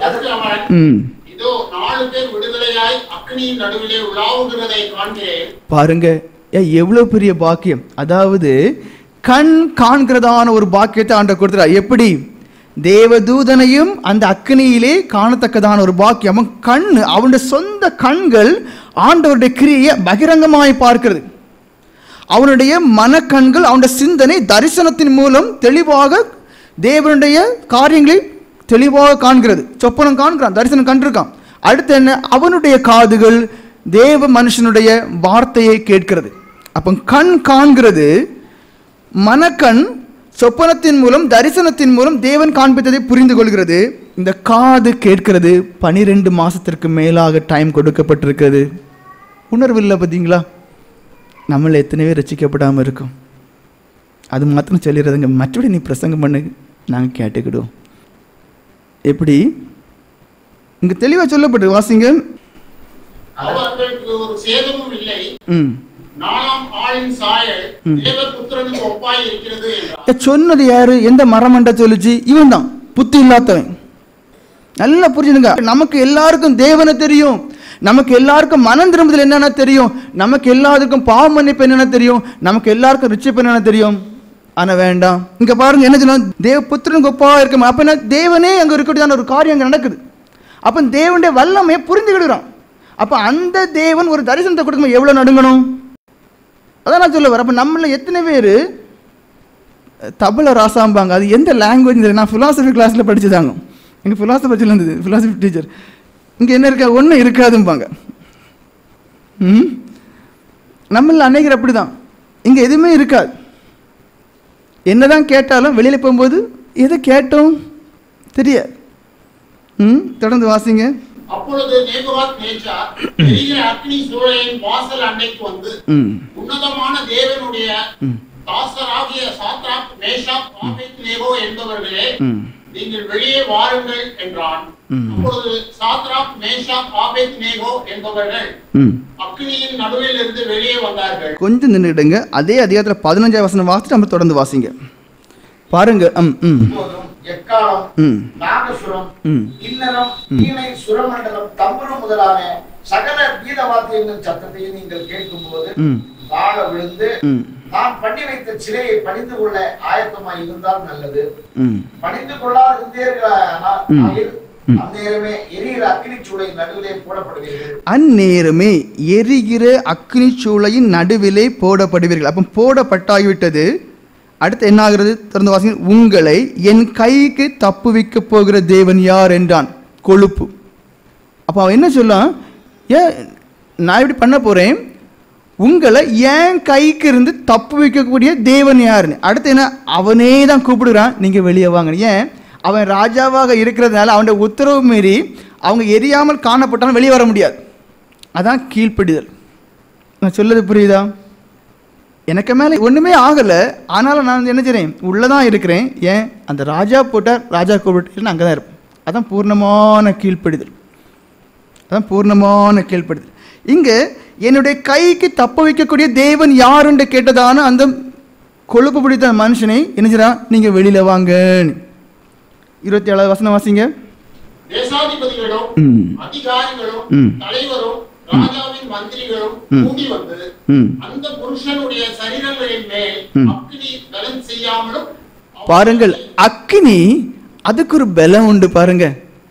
பாருங்க, எவ்வளவு பெரிய பாக்கியம். அதாவது கண் காண்கிறதான ஒரு பாக்கியத்தை ஆண்டவர் கொடுத்தார். எப்படி? தேவதூதனையும் அந்த அக்னியிலே காணத்தக்கதான ஒரு பாக்கியம். அவன் கண், அவனுடைய சொந்த கண்கள் ஆண்டவருடைய கிரியை பகிரங்கமாய் பார்க்கிறது. அவனுடைய மனக்கண்கள், அவனுடைய சிந்தனை தரிசனத்தின் மூலம் தெளிவாக தேவனுடைய காரியங்களை தெளிவாக காண்கிறது. சொப்பனம் காண்கிறான், தரிசனம் கண்டிருக்கான். அடுத்து என்ன? அவனுடைய காதுகள் தேவ மனுஷனுடைய வார்த்தையை கேட்கிறது. அப்போ கண் காண்கிறது, மனக்கண் சொப்பனத்தின் மூலம் தரிசனத்தின் மூலம் தேவன் காண்பித்ததை புரிந்து கொள்கிறது. இந்த காது கேட்கிறது. 12 மாதத்திற்கு மேலாக டைம் கொடுக்கப்பட்டிருக்கிறது. உணர்வு இல்லை பார்த்தீங்களா? நம்மள எத்தனை பேர் ரசிக்கப்படாமல் இருக்கும். அது மாத்திரம் சொல்லிடுறதுங்க, மற்றபடி நீ பிரசங்கம் பண்ணு, நாங்கள் கேட்டுக்கிடுவோம். எப்படி? இங்கே தெளிவாக சொல்லப்பட்டு வாசிங்க. சொன்னது யாரு? எந்த மரமண்ட சொல்லிச்சு? இவன் தான், புத்தி இல்லாதவன். நல்லா புரிஞ்சுடுங்க. நமக்கு எல்லாருக்கும் தேவனை தெரியும், நமக்கு எல்லாருக்கும் மனம் திரும்புதல் என்னென்ன தெரியும், நமக்கு எல்லாருக்கும் பாவ மன்னிப்பு என்னென்ன தெரியும், நமக்கு எல்லாருக்கும் ரிச்சிப்பு என்னென்ன தெரியும். ஆனால் வேண்டாம். இங்கே பாருங்க என்ன சொல்லணும்? தேவ புத்திரனுக்கு ஒப்பா இருக்க. அப்போ என்ன? தேவனே அங்கே இருக்கக்கூடியதான ஒரு காரியம் அங்கே நடக்குது. அப்போ தேவனுடைய வல்லமையை புரிஞ்சுக்கிடுறான். அப்போ அந்த தேவன் ஒரு தரிசனத்தை கொடுக்கும்போது எவ்வளோ நடுங்கணும்? அதான் நான் சொல்ல வரேன். அப்போ நம்மள எத்தனை பேர் தபல ராசாம்பாங்க. அது எந்த லாங்குவேஜ்? நான் ஃபிலாசபி கிளாஸில் படிச்சுதாங்க. எங்கள் ஃபிலாசபரியில் இருந்தது, ஃபிலாசபி டீச்சர். இங்கே என்ன இருக்கா? ஒன்றும் இருக்காதும்பாங்க. நம்மள அநேகர் அப்படி தான். இங்கே எதுவுமே இருக்காது. என்னதான் கேட்டாலும் வெளியில் போகும்போது எதை கேட்டோம் தெரியாது. தொடர்ந்து வாசிங்க. அப்பொழுது நேபுகாத்நேச்சார் எரிகிற அக்னி சூளையின் வாசல் அண்டைக்கு வந்து உன்னதமான தேவனுடைய தாசராகிய சாத்ராக், மேஷாக், ஆபேத்நேகோ என்பவர்களே, நீங்கள் வெளியே வாருங்கள் என்றான். அப்பொழுது சாத்ராக், மேஷாக், ஆபேத்நேகோ என்பவர்கள் அக்னியின் நடுவில் இருந்து வெளியே வந்தார்கள். கொஞ்சம் நின்றுடுங்க. அதே அதிகாரத்தில் 15 வசனம் வாசிட்டு நம்ம தொடர்ந்து வாசிங்க. பாருங்க. எக்காலம், நாகசுரம், இன்னரம், வீணை, சுரமண்டலம், தம்புரம் முதலான சகல கீதவாத்தியங்கள் சத்தத்தையும் நீங்கள் கேட்கும் போது தாழ விழுந்து நான் பண்ணி வைத்த சிலையை பணிந்து கொள்ள ஆயத்தமாய் இருந்தால் நல்லது. பணிந்து கொள்ளாது இருந்தீர்களானால் அந்நேரமே எரிகிற அக்னி சூளையின் நடுவிலே போடப்படுவீர்கள். அந்நேரமே எரிகிற அக்னி சூளையின் நடுவிலே போடப்படுவீர்கள். அப்போ போடப்பட்டாகிவிட்டது. அடுத்து என்ன ஆகிறது? திறந்து வாசிங்க. உங்களை என் கைக்கு தப்புவிக்க போகிற தேவன் யார் என்றான். கொழுப்பு. அப்போ அவன் என்ன சொல்லலாம்? ஏன் நான் இப்படி பண்ண போகிறேன், உங்களை என் கைக்கு இருந்து தப்பு வைக்கக்கூடிய தேவன் யாருன்னு. அடுத்து என்ன? அவனே தான் கூப்பிடுறான், நீங்கள் வெளியே வாங்க. ஏன்? அவன் ராஜாவாக இருக்கிறதுனால அவனுடைய உத்தரவு மீறி அவங்க எரியாமல் காணப்பட்டாலும் வெளியே வர முடியாது. அதான் கீழ்ப்படிதல். நான் சொல்லுறது புரியுதா? எனக்கு மேலே ஒன்றுமே ஆகலை, ஆனாலும் நான் என்ன செய்கிறேன், உள்ளே தான் இருக்கிறேன். ஏன்? அந்த ராஜா போட்டார், ராஜா கூப்பிட்டு அங்கே தான் இருப்பேன். அதான் பூர்ணமான கீழ்ப்படிதல். அதான் பூர்ணமான கீழ்ப்படிதல். இங்கே என்னுடைய கைக்கு தப்ப வைக்கக்கூடிய தேவன் யாருன்னு கேட்டதான அந்த கொழுப்பு பிடித்த மனுஷனை என்ன செய்றான், நீங்கள் வெளியில் வாங்கன்னு. 27வது வசனம் வாசிங்க. தேசாதிபதிகளும் அதிகாரிகளும் தலைவரும் ராஜாவின் மந்திரிகளும் கூடி வந்து அந்த புருஷனுடைய சரீரங்களின் மேல் அக்கினி பலன் செய்யாமலும். பாருங்கள், அக்கினி அதுக்கு ஒரு பலம் உண்டு பாருங்க.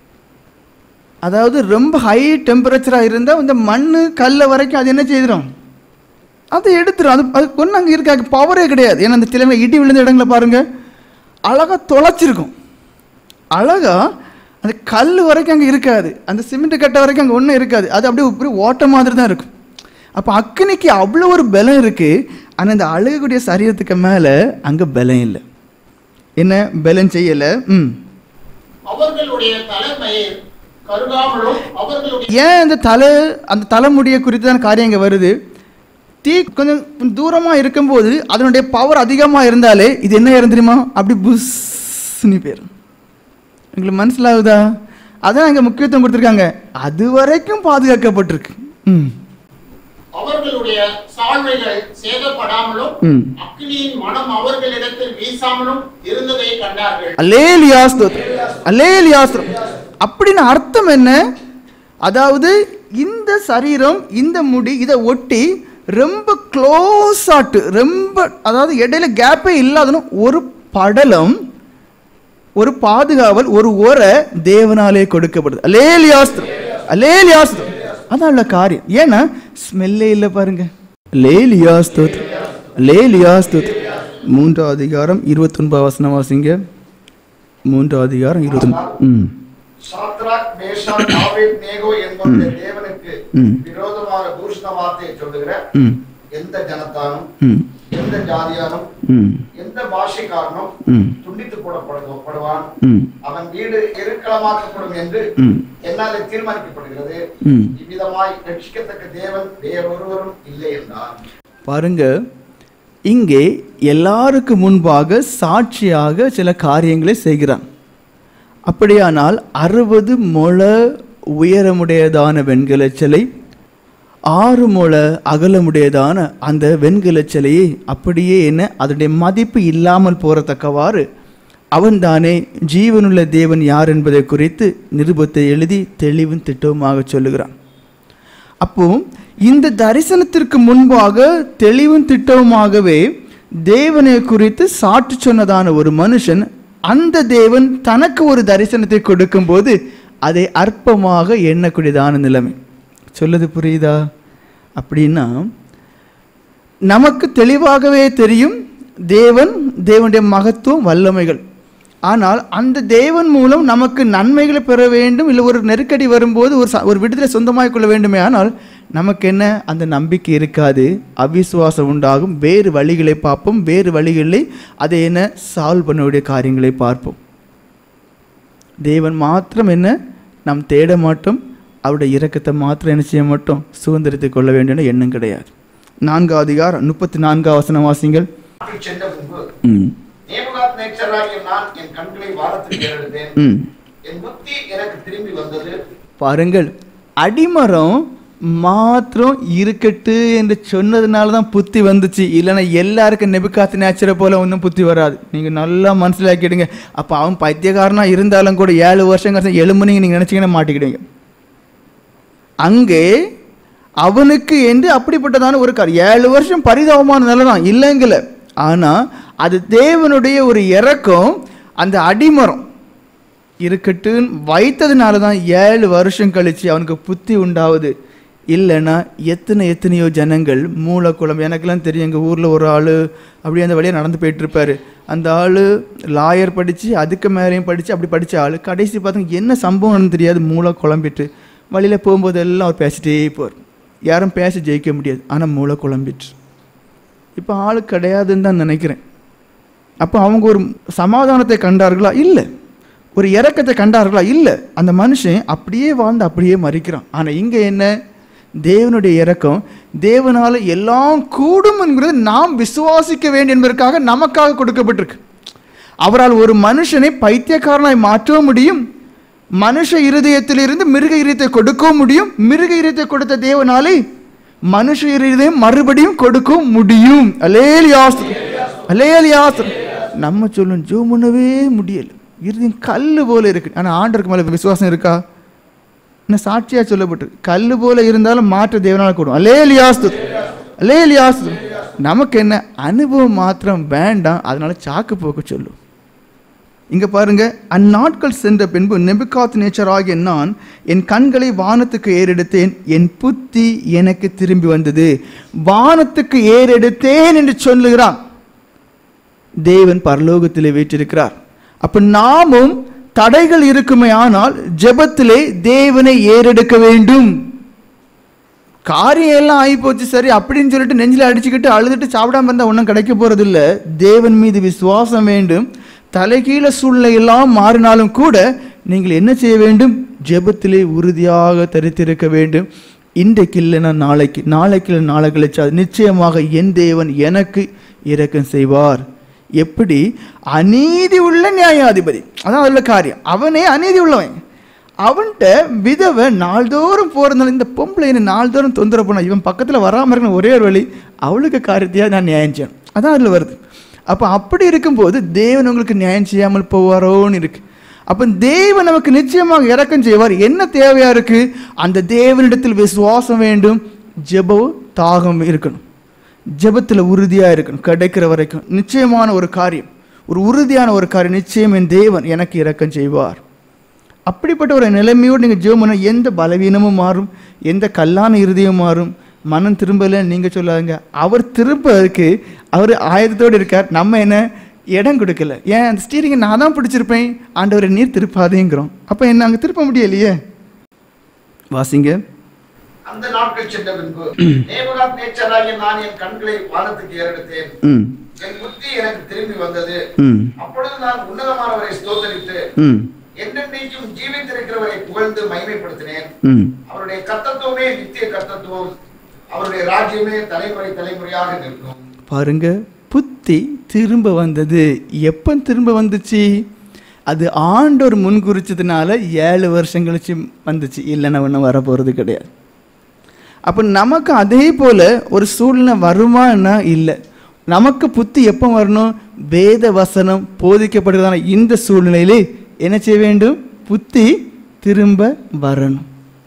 அதாவது ரொம்ப ஹை டெம்பரேச்சராக இருந்தால் இந்த மண் கல்லை வரைக்கும் அது என்ன செய்திடும், அதை எடுத்துரும். அதுக்கு ஒன்றும் அங்கே இருக்காது, பவரே கிடையாது. ஏன்னா அந்த சில இடி விழுந்த இடங்களை பாருங்கள், அழகாக தொலைச்சிருக்கும். அழகாக அந்த கல் வரைக்கும் அங்கே இருக்காது, அந்த சிமெண்ட் கட்டை வரைக்கும் அங்கே ஒன்றும் இருக்காது. அது அப்படியே ஓட்ட மாதிரி தான் இருக்கும். அப்போ அக்கினிக்கு அவ்வளோ ஒரு பலம் இருக்குது. ஆனால் இந்த அழுகக்கூடிய சரீரத்துக்கு மேலே அங்கே பலம் இல்லை. என்ன பலம் செய்யலை? அவர்களுடைய தலைமயிர் கருகாமலும் அவர்களுடைய ஏன் அந்த தலைமுடியை குறித்து தான் காரியம் இங்கே வருது. தீ கொஞ்சம் தூரமாக இருக்கும்போது அதனுடைய பவர் அதிகமாக இருந்தாலே இது என்ன தெரியுமா, அப்படி புஷ்னு பேர். உங்களுக்கு மனசிலாகுதா? அதான் இங்கே முக்கியத்துவம் கொடுத்துருக்காங்க. அது வரைக்கும் பாதுகாக்கப்பட்டிருக்கு. அவர்களுடைய சால்வைகள் சேதப்படாமலும் அக்கினியின் மனம் அவர்களிடத்தில் வீசாமலும் இருந்ததை கண்டார்கள். அல்லேலூயா ஸ்தோத்திரம், அல்லேலூயா ஸ்தோத்திரம். அப்படின்னு அர்த்தம் என்ன? அதாவது இந்த சரீரம், இந்த முடி, இதை ஒட்டி ரொம்ப க்ளோஸ் ஆட்டு, ரொம்ப அதாவது இடையில கேப்பே இல்லாதனும் ஒரு படலம், ஒரு பாதுகாவல், ஒரு உரை தேவனாலே கொடுக்கப்படுது. அல்லேலூயா ஸ்தோத்திரம், அல்லேலூயா ஸ்தோத்திரம். அதான் உள்ள காரியம். ஏன்னா ஸ்மெல்லே இல்லை பாருங்க. அல்லேலூயா ஸ்தோத்திரம், அல்லேலூயா ஸ்தோத்திரம். 3வது அதிகாரம் 29வது வசனம் வாசிங்க. 3வது அதிகாரம் 29. சாத்ராக் மேஷாக் ஆபேத்நேகோ என்பவருடைய தேவனுக்கு விரோதமாக தூஷண வார்த்தையை சொல்லுகிற எந்த ஜனத்தானும் எந்த ஜாதியானும் எந்த பாஷைக்காரனும் துண்டித்து போடப்படுவான், அவன் வீடு எருக்களமாக்கப்படும் என்று என்னாலே தீர்மானிக்கப்படுகிறது. இவ்விதமாய் ரட்சிக்கத்தக்க தேவன் வேறொருவரும் இல்லை என்றார். பாருங்க, இங்கே எல்லாருக்கு முன்பாக சாட்சியாக சில காரியங்களை செய்கிறான். அப்படியானால் 60 முழ உயரமுடையதான வெண்கல சிலை, 6 முழ அகலமுடையதான அந்த வெண்கல சிலையை அப்படியே என்ன அதனுடைய மதிப்பு இல்லாமல் போறத்தக்கவாறு அவன்தானே ஜீவனுள்ள தேவன் யார் என்பதை குறித்து நிருபத்தை எழுதி தெளிவும் திட்டவுமாக சொல்லுகிறான். அப்போ இந்த தரிசனத்திற்கு முன்பாக தெளிவும் திட்டவுமாகவே தேவனை குறித்து சாட்சி சொன்னதான ஒரு மனுஷன், அந்த தேவன் தனக்கு ஒரு தரிசனத்தை கொடுக்கும் போது அதை அற்பமாக எண்ணக்கூடியதான நிலைமை. சொல்லுது புரியுதா? அப்படின்னா நமக்கு தெளிவாகவே தெரியும் தேவனுடைய மகத்துவம், வல்லமைகள். ஆனால் அந்த தேவன் மூலம் நமக்கு நன்மைகளை பெற வேண்டும், இல்லை ஒரு நெருக்கடி வரும்போது ஒரு விடுதலை சொந்தமாக கொள்ள வேண்டுமே, ஆனால் நமக்கு என்ன அந்த நம்பிக்கை இருக்காது, அவிசுவாசம் உண்டாகும். வேறு வழிகளை பார்ப்போம், வேறு வழிகளை அதை என்ன சால்வ் பண்ணக்கூடிய காரியங்களை பார்ப்போம். தேவன் மாத்திரம் என்ன நாம் தேட மாட்டோம், அவருடைய இரக்கத்தை மாத்திரம் என்ன செய்ய மாட்டோம், சுதந்திரத்தை கொள்ள வேண்டிய எண்ணம் கிடையாது. 4வது அதிகாரம் 34வது வசனம் வாசிங்கள். சென்ற முன்பு நேபுகாத்நேச்சராகிய நான் என் கண்களை வானத்துக்கு ஏறெடுத்தேன், என் புத்தி எனக்கு திரும்பி வந்தது. பாருங்கள், அடிமரம் மாத்திரம் இருக்கட்டு என்று சொன்னதுனால தான் புத்தி வந்துச்சு. இல்லைன்னா எல்லாருக்கும் நேபுகாத்நேச்சரை போல ஒன்றும் புத்தி வராது. நீங்கள் நல்லா மனசிலாக்கிடுங்க. அப்போ அவன் பைத்தியக்காரனாக இருந்தாலும் கூட 7 வருஷம் கழிச்சு எழும்புனீங்க நீங்கள் நினச்சிங்கன்னா மாட்டிக்கிடுங்க. அங்கே அவனுக்கு என்று அப்படிப்பட்டதான ஒரு காரியம். 7 வருஷம் பரிதாபமான நிலை தான், இல்லைங்கல. ஆனால் அது தேவனுடைய ஒரு இரக்கம். அந்த அடிமரம் இருக்கட்டுன்னு வைத்ததுனால தான் 7 வருஷம் கழித்து அவனுக்கு புத்தி உண்டாகுது. இல்லைன்னா எத்தனையோ ஜனங்கள் மூலக்குளம், எனக்கெல்லாம் தெரியும். எங்கள் ஊரில் ஒரு ஆள் அப்படியே அந்த வழியாக நடந்து போயிட்டுருப்பார். அந்த ஆள் லாயர் படித்து அதுக்கு மேலேயும் படித்து அப்படி படித்த ஆள் கடைசி பார்த்தா என்ன சம்பவம்னு தெரியாது, மூளை குழம்பிட்டு வழியில் போகும்போதெல்லாம் அவர் பேசிட்டே போவார். யாரும் பேச ஜெயிக்க முடியாது, ஆனால் மூளை குழம்பிட்டு இப்போ ஆள் கிடையாதுன்னு தான் நினைக்கிறேன். அப்போ அவங்க ஒரு சமாதானத்தை கண்டார்களா? இல்லை, ஒரு இரக்கத்தை கண்டார்களா? இல்லை. அந்த மனுஷன் அப்படியே வாழ்ந்து அப்படியே மறிக்கிறான். ஆனால் இங்கே என்ன? தேவனுடைய இரக்கம், தேவனால் எல்லாம் கூடும் என்கிறது நாம் விசுவாசிக்க வேண்டும் என்பதற்காக நமக்காக கொடுக்கப்பட்டிருக்கு. அவரால் ஒரு மனுஷனை பைத்தியக்காரனாய் மாற்றவும் முடியும், மனுஷ இருதயத்திலிருந்து மிருக இருதயத்தை கொடுக்கவும் முடியும், மிருக இருதயத்தை கொடுத்த தேவனாலே மனுஷ இருதயம் மறுபடியும் கொடுக்கவும் முடியும். அல்லேலூயா, அல்லேலூயா. நம்ம சொல்லும் ஜெபம் பண்ணவே முடியல, இருதயம் கல் போல இருக்கு. ஆனால் ஆண்டவருக்கு மேலே விசுவாசம் இருக்கா? என்ன சாட்சியாக சொல்லப்பட்டிருக்கு, கல் போல இருந்தாலும் மாற்ற தேவனால் கூடும். அல்லேலூயா, அல்லேலூயா. நமக்கு என்ன அனுபவம் மாத்திரம் வேண்டாம், அதனால சாக்கு போக்கு சொல்லும். இங்கே பாருங்க, அந்நாட்கள் சென்ற பின்பு நெபுகாத்நேச்சர் ஆகிய நான் என் கண்களை வானத்துக்கு ஏறெடுத்தேன், என் புத்தி எனக்கு திரும்பி வந்தது. வானத்துக்கு ஏறெடுத்தேன் என்று சொல்லுகிறான். தேவன் பரலோகத்திலே வீற்றிருக்கிறார். அப்ப நாமும் தடைகள் இருக்குமே, ஆனால் ஜெபத்திலே தேவனை ஏறெடுக்க வேண்டும். காரியம் எல்லாம் ஆகி போச்சு சரி அப்படின்னு சொல்லிட்டு நெஞ்சில் அடிச்சுக்கிட்டு அழுதுட்டு சாப்பிடாம இருந்தால் ஒன்றும் கிடைக்க போறது இல்லை. தேவன் மீது விசுவாசம் வேண்டும். தலைகீழ சூழ்நிலை எல்லாம் மாறினாலும் கூட நீங்கள் என்ன செய்ய வேண்டும்? ஜெபத்திலே உறுதியாக தரித்திருக்க வேண்டும். இன்றைக்கு இல்லைன்னா நாளைக்கு, நாளைக்கு இல்லை நாளை கழிச்சா நிச்சயமாக என் தேவன் எனக்கு இரக்கம் செய்வார். எப்படி? அநீதி உள்ள நியாயாதிபதி, அதான் உள்ள காரியம். அவனே அநீதி உள்ளவன். அவன்கிட்ட விதவை நாள்தோறும் போகிறதுனால இந்த பொம்பளை நாள்தோறும் தொந்தரவு பண்ண, இவன் பக்கத்தில் வராமல் இருக்கணும் ஒரே ஒரு வழி, அவளுக்கு காரியத்தையாக நான் நியாயம் செய்யணும். அதான் அதில் வருது. அப்போ அப்படி இருக்கும்போது தேவன் உங்களுக்கு நியாயம் செய்யாமல் போவாரோன்னு இருக்கு. அப்போ தேவன் நமக்கு நிச்சயமாக இரக்கம் செய்வார். என்ன தேவையாக இருக்குது? அந்த தேவனிடத்தில் விசுவாசம் வேண்டும், ஜெபம் தாகம் இருக்கணும், ஜெபத்தில் உறுதியாக இருக்கணும். கிடைக்கிற வரைக்கும் நிச்சயமான ஒரு காரியம், ஒரு உறுதியான ஒரு காரியம், நிச்சயம் என் தேவன் எனக்கு இரக்கம் செய்வார். அப்படிப்பட்ட ஒரு நிலைமையோடு நீங்கள் ஜெபம் பண்ண எந்த பலவீனமும் மாறும், எந்த கல்லான இருதயம் மாறும். மனம் திரும்பலை நீங்கள் சொல்லாதுங்க, அவர் திரும்பதுக்கு அவர் ஆயத்தத்தோடு இருக்கார். நம்ம என்ன இடம் கொடுக்கல. ஏன்? அந்த ஸ்டீரிங்கை நான் தான் பிடிச்சிருப்பேன், ஆண்டவரை நீர் திருப்பாதேங்கிறோம். அப்போ என்ன அங்கே திருப்ப முடியலையே? வாசிங்க. அந்த நாட்கள் சென்ற பின்பு நேபுகாத்நேச்சராகிய நான் என் கண்களை வானத்துக்கு ஏறெடுத்தேன், என் புத்தி எனக்கு திரும்பி வந்தது. அப்பொழுது நான் உன்னதமானவரை ஸ்தோத்தரித்து என்றென்றைக்கும் ஜீவித்திருக்கிறவரை புகழ்ந்து மகிமைப்படுத்தினேன். அவருடைய கர்த்தத்துவமே நித்திய கர்த்தத்துவம், அவருடைய ராஜ்யமே தலைமுறை தலைமுறையாக நிற்கும். பாருங்க, புத்தி திரும்ப வந்தது. எப்போ திரும்ப வந்துச்சு? அது ஆண்டவர் முன்குறிச்சதுனால 7 வருஷம் கழிச்சு வந்துச்சு, இல்லைன்னா ஒன்றும் வரப்போகிறது கிடையாது. அப்போ நமக்கு அதே போல் ஒரு சூழ்நிலை வருமானா? இல்லை. நமக்கு புத்தி எப்போ வரணும்? வேத வசனம் போதிக்கப்படுகிறதான இந்த சூழ்நிலையிலே என்ன செய்ய வேண்டும்? புத்தி திரும்ப வரணும்.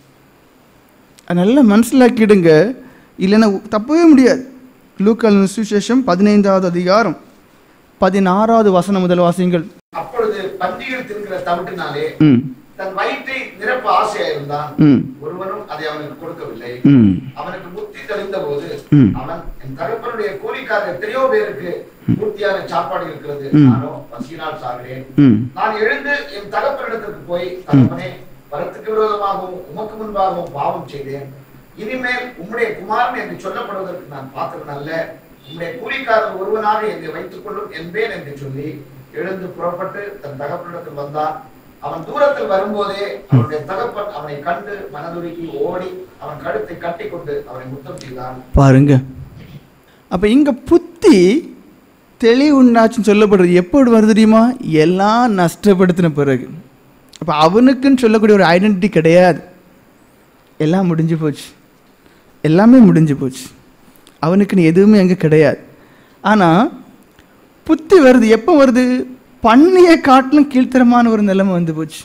நல்லா மனசிலாக்கிடுங்க, இல்லைன்னா தப்பவே முடியாது. லூக்கா சுவிசேஷம் 15வது அதிகாரம் 16வது வசனம் முதல் வாசியுங்கள். அப்பொழுது பன்றிகள் தின்கிற தவிட்டினாலே தன் வயிற்றை நிரப்ப ஆசையாயிருந்தான், ஒருவனும் அதை அவனுக்கு கொடுக்கவில்லை. அவனுக்கு புத்தி தெளிந்த போது அவன், என் தகப்பனுடைய கூலிக்காரர் எத்தனையோ பேருக்கு பூர்த்தியான சாப்பாடு இருக்கிறது, நானோ பசியினால் சாகிறேன். நான் எழுந்து என் தகப்பனிடத்திற்கு போய், தகப்பனே, வரத்துக்கு விரோதமாகவும் உமக்கு முன்பாகவும் பாவம் செய்தேன். இனிமேல் உம்முடைய குமாரன் என்று சொல்லப்படுவதற்கு நான் பாத்திரன் அல்ல. உம்முடைய கூலிக்காரர் ஒருவனாக என்னை வைத்துக் கொள்ளும் என்பேன் என்று சொல்லி எழுந்து புறப்பட்டு தன் தகப்பனிடத்தில் வந்தான். அவன் தூரத்தில் வரும்போதே அவனுடைய தகப்பன் அவனை கண்டு மனதுருகி ஓடி அவன் கழுத்தை கட்டி கொண்டு அவனை முத்தம் செய்தான். பாருங்க, அப்ப இங்க புத்தி தெளிவு உண்டாச்சுன்னு சொல்லப்படுறது எப்படி வருது தெரியுமா? எல்லாம் நஷ்டப்படுத்தின பிறகு. அப்போ அவனுக்குன்னு சொல்லக்கூடிய ஒரு ஐடென்டிட்டி கிடையாது. எல்லாம் முடிஞ்சு போச்சு, எல்லாமே முடிஞ்சு போச்சு, அவனுக்குன்னு எதுவுமே அங்கே கிடையாது. ஆனால் புத்தி வருது எப்போ வருது? பன்னியை காட்டிலும் கீழ்த்தரமான ஒரு நிலைமை வந்து போச்சு.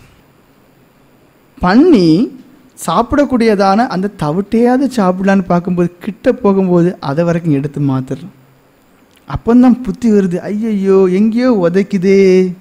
பன்னி சாப்பிடக்கூடியதான அந்த தவிட்டையாவது சாப்பிடலான்னு பார்க்கும்போது, கிட்ட போகும்போது அதை வரைக்கும் எடுத்து மாத்திடுறோம். அப்போந்தான் புத்தி வருது, ஐயையோ எங்கேயோ உதைக்குதே.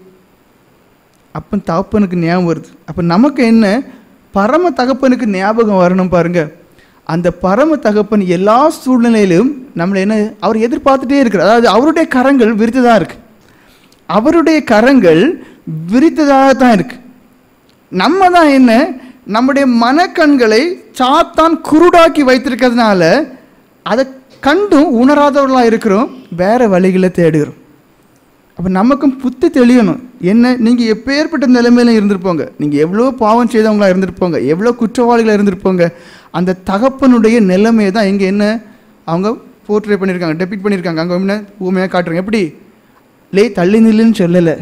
அப்போ தகப்பனுக்கு ஞாபகம் வருது. அப்போ நமக்கு என்ன? பரம தகப்பனுக்கு ஞாபகம் வரணும். பாருங்க, அந்த பரம தகப்பன் எல்லா சூழ்நிலையிலும் நம்மளை என்ன அவர் எதிர்பார்த்துட்டே இருக்கிறார். அதாவது அவருடைய கரங்கள் விரித்ததாக இருக்கு, அவருடைய கரங்கள் விரித்ததாக தான் இருக்கு. நம்ம தான் என்ன, நம்முடைய மனக்கண்களை சாத்தான் குருடாக்கி வைத்திருக்கிறதுனால அதை கண்டும் உணராதவர்களாக இருக்கிறோம், வேற வழிகளை தேடுகிறோம். அப்போ நமக்கும் புத்தி தெளியணும். என்ன, நீங்கள் எப்பேற்பட்ட நிலைமையில இருந்திருப்போங்க, நீங்கள் எவ்வளோ பாவம் செய்தவங்களா இருந்திருப்போங்க, எவ்வளோ குற்றவாளிகளாக இருந்திருப்போங்க. அந்த தகப்பனுடைய நிலைமையை தான் இங்கே என்ன அவங்க போர்ட்ரே பண்ணியிருக்காங்க, டெபிட் பண்ணியிருக்காங்க. அங்கே என்ன ஊமையாக காட்டுறாங்க. எப்படி தள்ளி நில்லுன்னு சொல்லலை.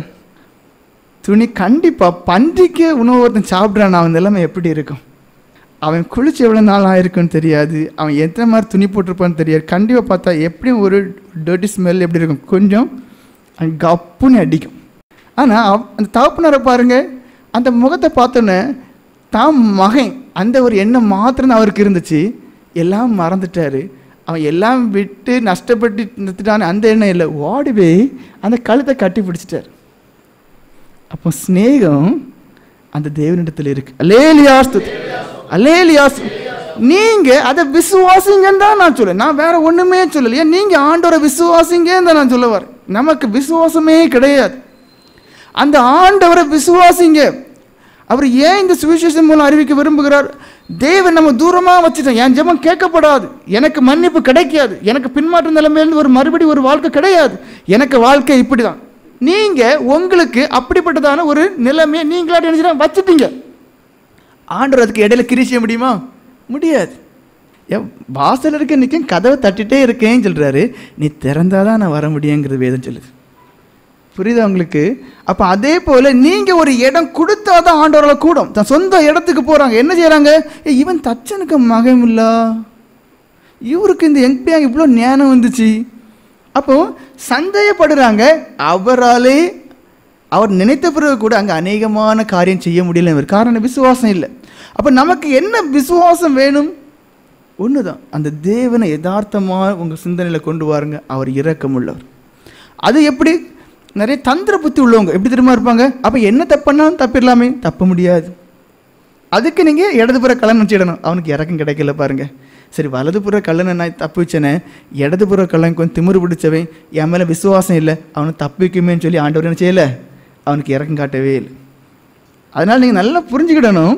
துணி கண்டிப்பாக பன்றிக்கு உணவு ஒருத்தன் சாப்பிட்றான், அவன் நிலைமை எப்படி இருக்கும்? அவன் குளிச்சு எவ்வளோ நாள் ஆயிருக்குன்னு தெரியாது, அவன் எத்தனை மாதிரி துணி போட்டிருப்பான்னு தெரியாது. கண்டிப்பாக பார்த்தா எப்படியும் ஒரு டர்ட்டி ஸ்மெல் எப்படி இருக்கும், கொஞ்சம் கப்புன்னு அடிக்கும். ஆனால் அந்த தகப்பனரை பாருங்கள், அந்த முகத்தை பார்த்தோன்னே தான் மகன் அந்த ஒரு எண்ணம் மாத்திரம் அவருக்கு இருந்துச்சு. எல்லாம் மறந்துட்டார். அவன் எல்லாம் விட்டு நஷ்டப்பட்டு நிறுத்திட்டான்னு அந்த எண்ணம் இல்லை. ஓடி போய் அந்த கழுத்தை கட்டி பிடிச்சிட்டார். அப்போ ஸ்நேகம் அந்த தேவனிடத்தில் இருக்கு. அல்லேலியாஸ், அல்லேலியாஸ். நீங்கள் அதை விசுவாசிங்கன்னு தான் நான் சொல்ல, நான் வேற ஒன்றுமே சொல்லலையே. நீங்கள் ஆண்டவரை விசுவாசிங்கன்னு தான் நான் சொல்ல வரேன். நமக்கு விசுவாசமே கிடையாது. அந்த ஆண்டவரை விசுவாசிங்க. அவர் ஏன் இந்த சுவிசேஷம் மூலம் அறிவிக்க விரும்புகிறார்? தேவன் நம்ம தூரமாக வச்சுட்டோம், என் ஜெபம் கேட்கப்படாது, எனக்கு மன்னிப்பு கிடைக்காது, எனக்கு பின்மாற்ற நிலைமையிலிருந்து ஒரு மறுபடி ஒரு வாழ்க்கை கிடையாது, எனக்கு வாழ்க்கை இப்படி தான். நீங்கள் உங்களுக்கு அப்படிப்பட்டதான ஒரு நிலைமையை நீங்களாட்டி நினைச்சுனா வச்சுட்டீங்க. ஆண்டவர் அதுக்கு இடையில கிரி செய்ய முடியுமா? முடியாது. வாசல் இருக்க நிற்கும், கதவை தட்டிகிட்டே இருக்கேன்னு சொல்கிறாரு. நீ திறந்தாதான் நான் வர முடியுங்கிறது வேதம் சொல்லுது. புரியுதா உங்களுக்கு? அப்போ அதே போல் நீங்கள் ஒரு இடம் கொடுத்தா தான் ஆண்டவரால் கூடும். தன் சொந்த இடத்துக்கு போகிறாங்க. என்ன செய்கிறாங்க? இவன் தச்சனுக்கு மகன் இல்லா, இவருக்கு இந்த எங்கே இவ்வளோ ஞானம் வந்துச்சு. அப்போ சந்தேகப்படுறாங்க. அவராலே அவர் நினைத்த பிறகு கூட அங்கே அநேகமான காரியம் செய்ய முடியல. காரணம் விசுவாசம் இல்லை. அப்போ நமக்கு என்ன விசுவாசம் வேணும்? ஒன்று தான், அந்த தேவனை யதார்த்தமாக உங்கள் சிந்தனையில் கொண்டு வாருங்க. அவர் இரக்கம் உள்ளவர். அது எப்படி? நிறைய தந்திர புத்தி உள்ளவங்க எப்படி தெரியுமா இருப்பாங்க. அப்போ என்ன தப்புனாலும் தப்பிடலாமே, தப்ப முடியாது. அதுக்கு நீங்கள் இடதுபுற கல்லன் வச்சுடணும். அவனுக்கு இறக்கம் கிடைக்கல பாருங்கள். சரி, வலதுபுற கல்லனை நான் தப்பு வச்சேனே, இடதுபுற கல்லன் கொஞ்சம் திமிரு பிடிச்சவன், என் மேலே விசுவாசம் இல்லை, அவனுக்கு தப்பிக்குமேன்னு சொல்லி ஆண்டவர் என்ன செய்யலை, அவனுக்கு இறக்கம் காட்டவே இல்லை. அதனால் நீங்கள் நல்லா புரிஞ்சுக்கிடணும்,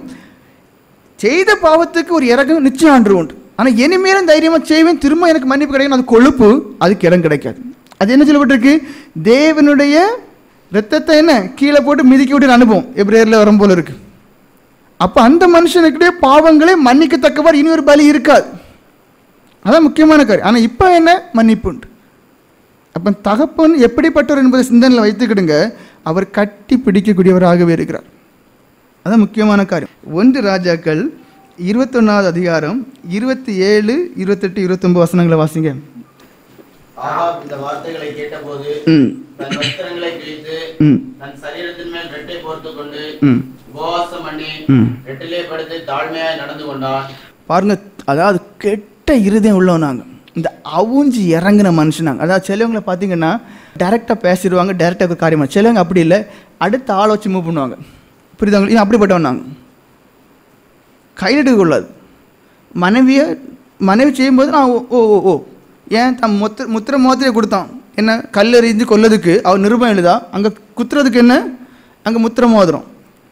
செய்த பாவத்துக்கு ஒரு இறக்கம் நிச்சயம் ஆண்டு உண்டு. ஆனால் இனிமேலும் தைரியமாக செய்வேன், திரும்ப எனக்கு மன்னிப்பு கிடைக்கணும், அது கொழுப்பு, அதுக்கு இடம் கிடைக்காது. அது என்ன சொல்லப்பட்டிருக்கு? தேவனுடைய ரத்தத்தை என்ன கீழே போட்டு மிதிக்க விட்டு அனுபவம் எபிரேயரில் வரும் போல இருக்கு. அப்போ அந்த மனுஷனுக்கிட்டே பாவங்களே மன்னிக்கத்தக்கவாறு இனி ஒரு பலி இருக்காது. அதான் முக்கியமான காரியம். ஆனால் இப்போ என்ன மன்னிப்பு உண்டு. அப்போ தகப்பன் எப்படிப்பட்டவர் என்பதை சிந்தனையில் வைத்துக்கிடுங்க. அவர் கட்டி பிடிக்கக்கூடியவராகவே இருக்கிறார். அதான் முக்கியமான காரியம். 1 ராஜாக்கள் 21வது அதிகாரம் 27, 28, 29 வசனங்களை வாசிங்க. ஆகாப் இந்த வார்த்தைகளை கேட்டபோது தன் வஸ்திரங்களை கிழித்து தன் சரீரத்தின் மேல் ரெட்டை போர்த்துக் கொண்டு உபவாசம் பண்ணி ரெட்டிலே படுத்து தாழ்மையாய் நடந்து கொண்டான். பாருங்க, அதாவது கெட்ட இருதயம் உள்ளவனாங்க, இந்த அவுஞ்சி இறங்கின மனுஷனாங்க. அதாவது சிலவங்களை பார்த்தீங்கன்னா டைரெக்டாக பேசிடுவாங்க, டைரெக்டாக காரியமாக. சிலவங்க அப்படி இல்லை, அடுத்த ஆள் வச்சு மூவ் பண்ணுவாங்க. புரியுதாங்க? அப்படிப்பட்டவனாங்க. கையில் எடுக்கக்கூடாது. மனைவி செய்யும்போது நான் ஓ ஓ ஓ ஏன் தான் முத்திர மோத்திரையை கொடுத்தான், என்ன கல் எறிஞ்சு கொல்லதுக்கு அவர் நிருபம் எழுதா, அங்கே குத்துறதுக்கு என்ன அங்கே முத்திர மோதிரம்.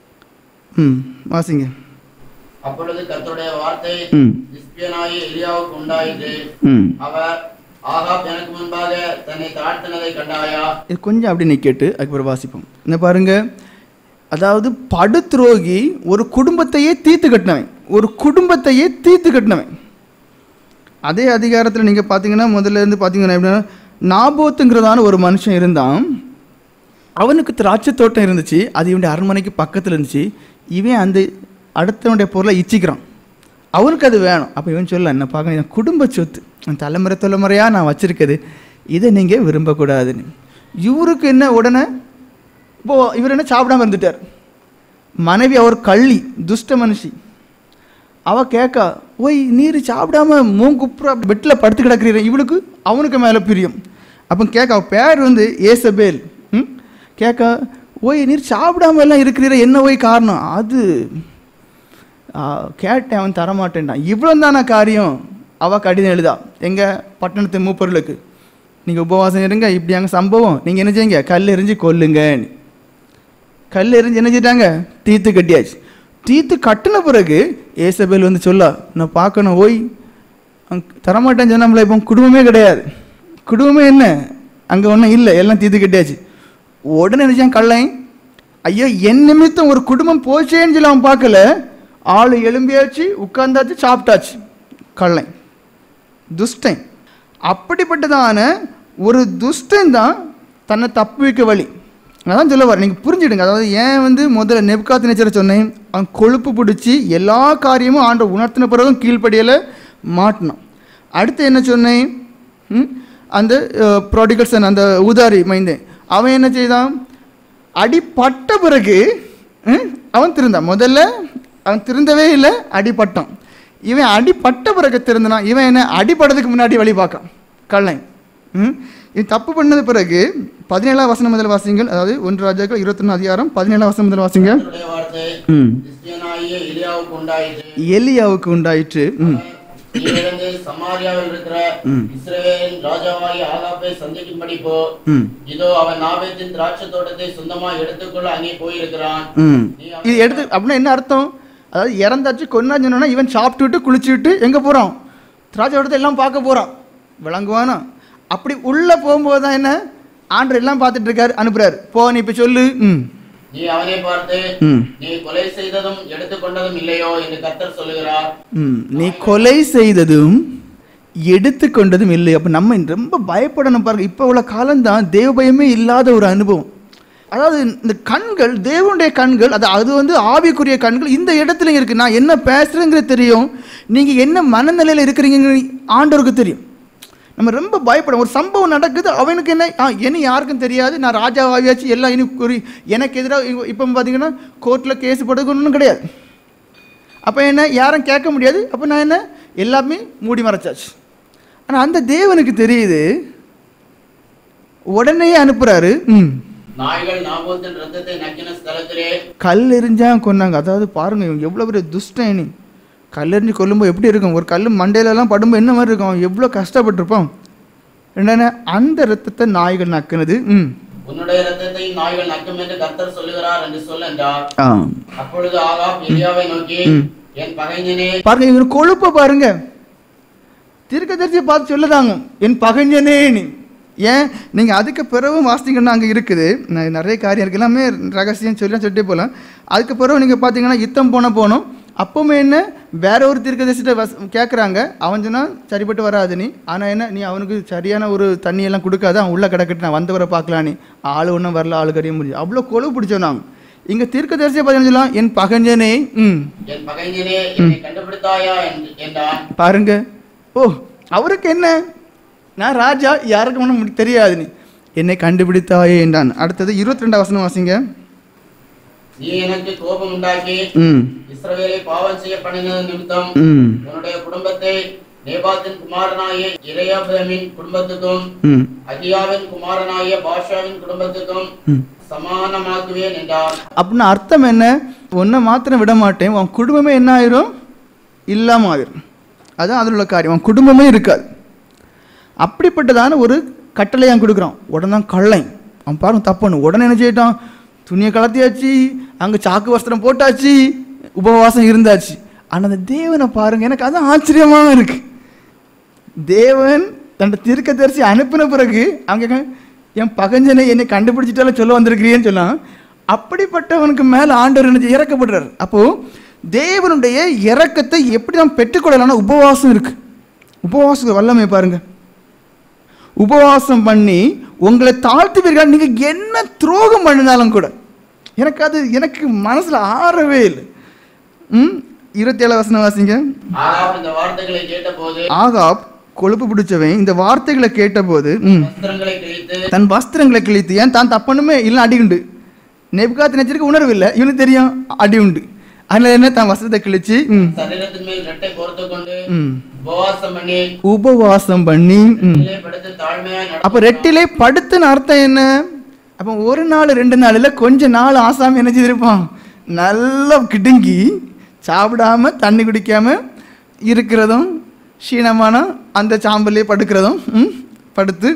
வாசிங்க. அப்பொழுது கர்த்தருடைய வார்த்தை திஸ்பியனாகிய எலியாவுக்கு உண்டாயிற்று. அவர், ஆகாப் எனக்கு முன்பாக தன்னை தாழ்த்தினதை கண்டாயா? இது கொஞ்சம் அப்படி நீ கேட்டு அதுக்கப்புறம் வாசிப்போம். என்ன பாருங்க, அதாவது படுத்துரோகி ஒரு குடும்பத்தையே தீர்த்து கட்டினவன், ஒரு குடும்பத்தையே தீர்த்து கட்டினவன். அதே அதிகாரத்தில் நீங்கள் பார்த்தீங்கன்னா முதல்ல இருந்து பார்த்தீங்கன்னா எப்படின்னா, நாபோத்துங்கிறதான ஒரு மனுஷன் இருந்தான். அவனுக்கு திராட்சை தோட்டம் இருந்துச்சு, அது இவனுடைய அரண்மனைக்கு பக்கத்தில் இருந்துச்சு. இவன் அந்த அடுத்தவனுடைய பொருளை இச்சிக்கிறான், அவனுக்கு அது வேணும். அப்போ இவன் சொல்ல, என்ன பார்க்க, என் குடும்ப சொத்து, என் தலைமுறையாக நான் வச்சுருக்குது, இதை நீங்கள் விரும்பக்கூடாதுன்னு. இவருக்கு என்ன உடனே இப்போ இவர் என்ன சாப்பிடாம இருந்துட்டார். மனைவி அவர் கள்ளி துஷ்ட மனுஷி. அவள் கேட்கா, ஓய் நீர் சாப்பிடாம மூங்குப்புற பெட்டில் படுத்து கிடக்கிறீர, இவளுக்கு அவனுக்கு மேலே பிரியம். அப்போ கேட்க, அவள் பேர் வந்து ஏசபேல். கேட்கா, ஓய் நீர் சாப்பிடாம எல்லாம் இருக்கிறீர, என்ன ஓய் காரணம்? அது கேட்டேன், அவன் தரமாட்டேன்டான். இவ்வளோ தானே காரியம். அவள் கடிதம் எழுதா, எங்கள் பட்டணத்து மூப்பர்களுக்கு, நீங்கள் உபவாசம் இருங்க, இப்படி அங்கே சம்பவம், நீங்கள் என்ன செய்யுங்க, கல் எறிஞ்சு கொல்லுங்கன்னு. கல் எறிஞ்சு என்ன செய்யிட்டாங்க, தீர்த்து கட்டியாச்சு. தீர்த்து கட்டின பிறகு ஏசபேல் வந்து சொல்ல, நான் பார்க்கணும், ஓய் தரமாட்டேன்னு சொன்னாமல, இப்போ குடும்பமே கிடையாது. குடும்பமே என்ன அங்கே ஒன்றும் இல்லை, எல்லாம் தீர்த்து கட்டியாச்சு. உடனே நினைச்சான் கள்ளன், ஐயோ என் நிமித்தம் ஒரு குடும்பம் போச்சேன்னு சொல்லி அவன் பார்க்கல. ஆள் எழும்பியாச்சு, உட்கார்ந்தாச்சு, சாப்பிட்டாச்சு. கள்ளன், துஷ்டன். அப்படிப்பட்டதான ஒரு துஷ்டன் தான் தன்னை தப்பு வைக்க வழி. அதான் சொல்ல வர, நீங்கள் புரிஞ்சுடுங்க. அதாவது ஏன் முதல்ல நேபுகாத்நேச்சரை சொன்னேன், அவன் கொழுப்பு பிடிச்சி எல்லா காரியமும் ஆண்டவர் உணர்த்தின பிறகும் கீழ்ப்படியில் மாட்டினான். அடுத்து என்ன சொன்னேன், அந்த ப்ராடிகல் சன், அந்த ஊதாரி மைந்தேன், அவன் என்ன செய்தான், அடிப்பட்ட பிறகு அவன் திருந்தான். முதல்ல அவன் திருந்தவே இல்லை, அடிப்பட்டான். இவன் அடிப்பட்ட பிறகு திருந்தினான். இவன் என்ன அடிப்படத்துக்கு முன்னாடி வழி பார்க்கான் கள்ளன். இது தப்பு பண்ணது பிறகு 17ஆம் வசனம் முதல் வாசிங்கள். அதாவது 1 ராஜாக்கள் 21 அதிகாரம் 17ஆம் வசனம் முதல் வாசிங்க. எலியாவுக்கு உண்டாயிற்று. சமாரியாவில் இருக்கிற இஸ்ரவேலின் ராஜாவாகிய ஆகாபை சந்திக்கும்படி போ. இதோ அவன் நாபேத்தின் திராட்சை தோட்டத்தை சொந்தமாக எடுத்துக்கொள்ள அங்கே போயிருக்கிறான். இது எடுத்து அப்படின்னா என்ன அர்த்தம்? அதாவது இறந்தாச்சு கொன்னாச்சு சொன்னா இவன் சாப்பிட்டுட்டு குளிச்சுட்டு எங்க போறான், திராட்சை தோட்டத்தை எல்லாம் பார்க்க போறான். விளங்குவானா? அப்படி உள்ள போகும்போது தான் என்ன, ஆண்டவர் எல்லாம் பார்த்துட்டு இருக்காரு, அனுப்புறாரு, போ நீ இப்ப சொல்லு. நீ அவனை பார்த்து நீ கொலை செய்ததும் எடுத்துக்கொண்டதும் இல்லையோ என்று கர்த்தர் சொல்லுகிறார். நீ கொலை செய்ததும் எடுத்துக்கொண்டதும் இல்லை. அப்ப நம்ம ரொம்ப பயப்படணும் பாருங்க. இப்ப உள்ள காலம்தான் தேவ பயமே இல்லாத ஒரு அனுபவம். அதாவது இந்த கண்கள், தேவனுடைய கண்கள், அது ஆவிக்குரிய கண்கள் இந்த இடத்துல இருக்கு. நான் என்ன பேசுறேங்கிறது தெரியும், நீங்க என்ன மனநிலையில இருக்கிறீங்க ஆண்டவருக்கு தெரியும். நம்ம ரொம்ப பயப்படும். ஒரு சம்பவம் நடக்குது, அவனுக்கு என்ன, என்ன யாருக்கும் தெரியாது, நான் ராஜாவாகியாச்சு, எல்லாம் இனி எனக்கு எதிராக இப்போ பார்த்தீங்கன்னா கோர்ட்டில் கேஸ் போடுறதுக்கு கிடையாது. அப்போ என்ன, யாரும் கேட்க முடியாது. அப்போ நான் என்ன, எல்லாமே மூடி மறைச்சாச்சு. ஆனால் அந்த தேவனுக்கு தெரியுது, உடனே அனுப்புறாரு. கல் எறிஞ்சான் கொன்னாங்க. அதாவது பாருங்க இவங்க எவ்வளோ பெரிய துஷ்டனி. கல்லெறிஞ்சு கொல்லும்போது எப்படி இருக்கும், ஒரு கல் மண்டையிலலாம் படும்போது என்ன மாதிரி இருக்கும், எவ்வளோ கஷ்டப்பட்டிருப்போம். என்னென்ன, அந்த ரத்தத்தை நாய்கள் நக்குனது. உன்னுடைய இரத்தத்தை நாய்கள் நக்கும் என்று கர்த்தர் சொல்லுகிறார் என்று சொல் என்றார். அப்பொழுது ஆகாப் எலியாவை நோக்கி, என் பகைஞனே, பாருங்க இவரு கொழுப்ப பாருங்க, தீர்க்கதரிசியை பார்த்து சொல்லுதாங்க, என் பகைஞனே. ஏன் நீங்க அதுக்கு பிறகு வாசிங்கன்னா அங்கே இருக்குது நிறைய காரியம் இருக்கு, எல்லாமே ரகசியம் சொல்லிட்டே போகலாம். அதுக்கு பிறகு நீங்க பார்த்தீங்கன்னா யுத்தம் போனோம். அப்பவுமே என்ன, வேற ஒரு தீர்க்கதரிசிட்ட கேட்குறாங்க. அவன் சொன்னால் சரிப்பட்டு வராது நீ, ஆனால் என்ன, நீ அவனுக்கு சரியான ஒரு தண்ணியெல்லாம் கொடுக்காது, அவன் உள்ள கிடக்கட்டு, நான் வந்தவரை பார்க்கலாம், நீ ஆள் ஒன்றும் வரல, ஆளு கறிய முடியும். அவ்வளோ கொழு பிடிச்சோம் நாங்கள். இங்கே தீர்க்கதரிசியை பார்த்தீங்கன்னா சொல்லலாம், என் பகைஞனே, பாருங்க. ஓ அவருக்கு என்ன, நான் ராஜா, யாருக்கு ஒன்றும் தெரியாது, நீ என்னை கண்டுபிடித்தாயே என்றான். அடுத்தது 22ஆம் வசனம் வாசிங்க. நீ எனக்கு கோபம் உண்டாக்கி இஸ்ரவேலை பாவம் செய்ய பண்ணினது நிமித்தம் உன்னுடைய குடும்பத்தை நேபாத்தின் குமாரனாகிய இரையாபிரமின் குடும்பத்துக்கும் அகியாவின் குமாரனாகிய பாஷாவின் குடும்பத்துக்கும் சமானமாக்குவேன் என்றார். அப்படின்னு அர்த்தம் என்ன, ஒன்றை மாத்திரம் விட மாட்டேன், உன் குடும்பமே என்ன ஆயிரும், இல்லாம ஆயிரும். அதான் அதில் உள்ள காரியம், உன் குடும்பமே இருக்காது. அப்படிப்பட்டதான ஒரு கட்டளையான் கொடுக்குறான். உடனே கள்ளன் அவன் பாருங்க தப்புன்னு உடனே என்ன செய்யிட்டான், துணியை கலத்தியாச்சு, அங்கே சாக்கு வஸ்திரம் போட்டாச்சு, உபவாசம் இருந்தாச்சு. ஆனால் அந்த தேவனை பாருங்க, எனக்கு அதான் ஆச்சரியமாக இருக்கு. தேவன் தன் தீர்க்கதரிசி அனுப்பின பிறகு அவங்க என் பகஞ்சனை என்னை கண்டுபிடிச்சிட்டாலும் சொல்ல வந்திருக்கிறீன்னு சொல்லலாம். அப்படிப்பட்டவனுக்கு மேலே ஆண்டவர் என்ன இறக்கப்படுறாரு. அப்போது தேவனுடைய இறக்கத்தை எப்படி நாம் பெற்றுக்கொள்ளலாம்னா உபவாசம் இருக்கு. உபவாசம் வல்லமை பாருங்க. உபவாசம் பண்ணி உங்களை தாழ்த்துவீர்கள், நீங்கள் என்ன துரோகம் பண்ணினாலும் கூட எனக்கு மனசுல ஆறவே இல்லை. 27ஆம் வசனம் வாசிங்க. ஆகாப் கொழுப்பு பிடிச்சவன் இந்த வார்த்தைகளை கேட்டபோது தன் வஸ்திரங்களை கிழித்து, ஏன் தான் தப்பனுமே இல்லை, அடி உண்டு. நேபுகாத்நேச்சருக்கு உணர்வு இல்லை, இவனுக்கு தெரியும் அடி உண்டு. அதனால என்ன, தான் வஸ்திரத்தை கிழிச்சு உபவாசம் பண்ணி, அப்ப ரெட்டிலே படுத்துன்னு அர்த்தம் என்ன, அப்போ ஒரு நாள் 2 நாள் இல்லை, கொஞ்ச நாள் ஆசாமி என்ன செய்திருப்பான், நல்லா கிடுங்கி சாப்பிடாம தண்ணி குடிக்காம இருக்கிறதும், க்ஷீணமான அந்த சாம்பல்லே படுக்கிறதும், படுத்து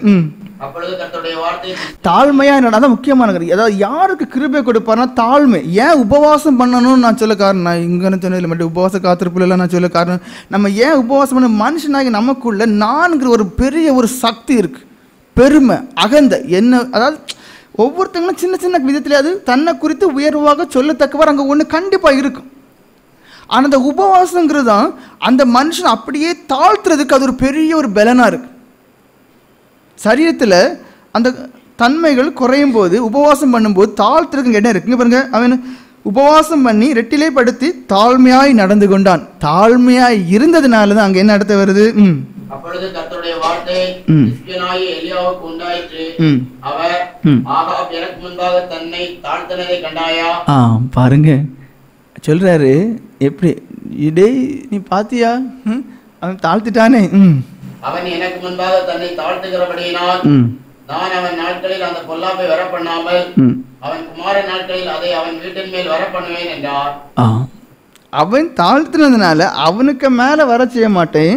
தாழ்மையா என்னடா முக்கியமான காரியம். அதாவது யாருக்கு கிருபை கொடுப்பார்னா தாழ்மை. ஏன் உபவாசம் பண்ணணும்னு நான் சொல்ல காரணம், நான் இங்கன்னு சொன்னதில்லை மட்டும் உபவாச காத்திருப்புலாம் நான் சொல்ல காரணம், நம்ம ஏன் உபவாசம் பண்ண, மனுஷனாகி நமக்குள்ள நான்கிற ஒரு பெரிய ஒரு சக்தி இருக்கு, பெருமை, அகந்த என்ன, அதாவது ஒவ்வொருத்தங்களும் சின்ன சின்ன விதத்தில் அது தன்னை குறித்து உயர்வாக சொல்லத்தக்கவர் அங்கே ஒன்று கண்டிப்பாக இருக்கும். ஆனால் அந்த உபவாசங்கிறது தான் அந்த மனுஷன் அப்படியே தாழ்த்துறதுக்கு அது ஒரு பெரிய ஒரு பலனாக இருக்குது. சரீரத்தில் அந்த தன்மைகள் குறையும் போது உபவாசம் பண்ணும்போது தாழ்த்துறதுக்கு இடம் இருக்குங்க. பாருங்க, அவன் உபவாசம் பண்ணி ரெட்டிலே படுத்தி தாழ்மையாய் நடந்து கொண்டான். தாழ்மையாய் இருந்ததுனால தான் அங்கே என்ன அடுத்து வருது? அப்பொழுது கர்த்தருடைய வார்த்தை திஸ்பியனாகிய எலியாவுக்கு உண்டாயிற்று. அவர், ஆகாப் எனக்கு முன்பாக தன்னை தாழ்த்தினதை கண்டாயா? பாருங்க சொல்றாரு, எப்படி இடே நீ பாத்தியா, அவன் தாழ்த்திட்டானே. அவன் எனக்கு முன்பாக தன்னை தாழ்த்துகிறபடியினால் நான் அவன் நாட்களில் அந்த பொல்லாப்பை வர பண்ணாமல் அவன் குமார நாட்களில் அதை அவன் வீட்டின் மேல் வர பண்ணுவேன் என்றார். அவன் தாழ்த்தினதுனால அவனுக்கு மேல வர செய்ய மாட்டேன்.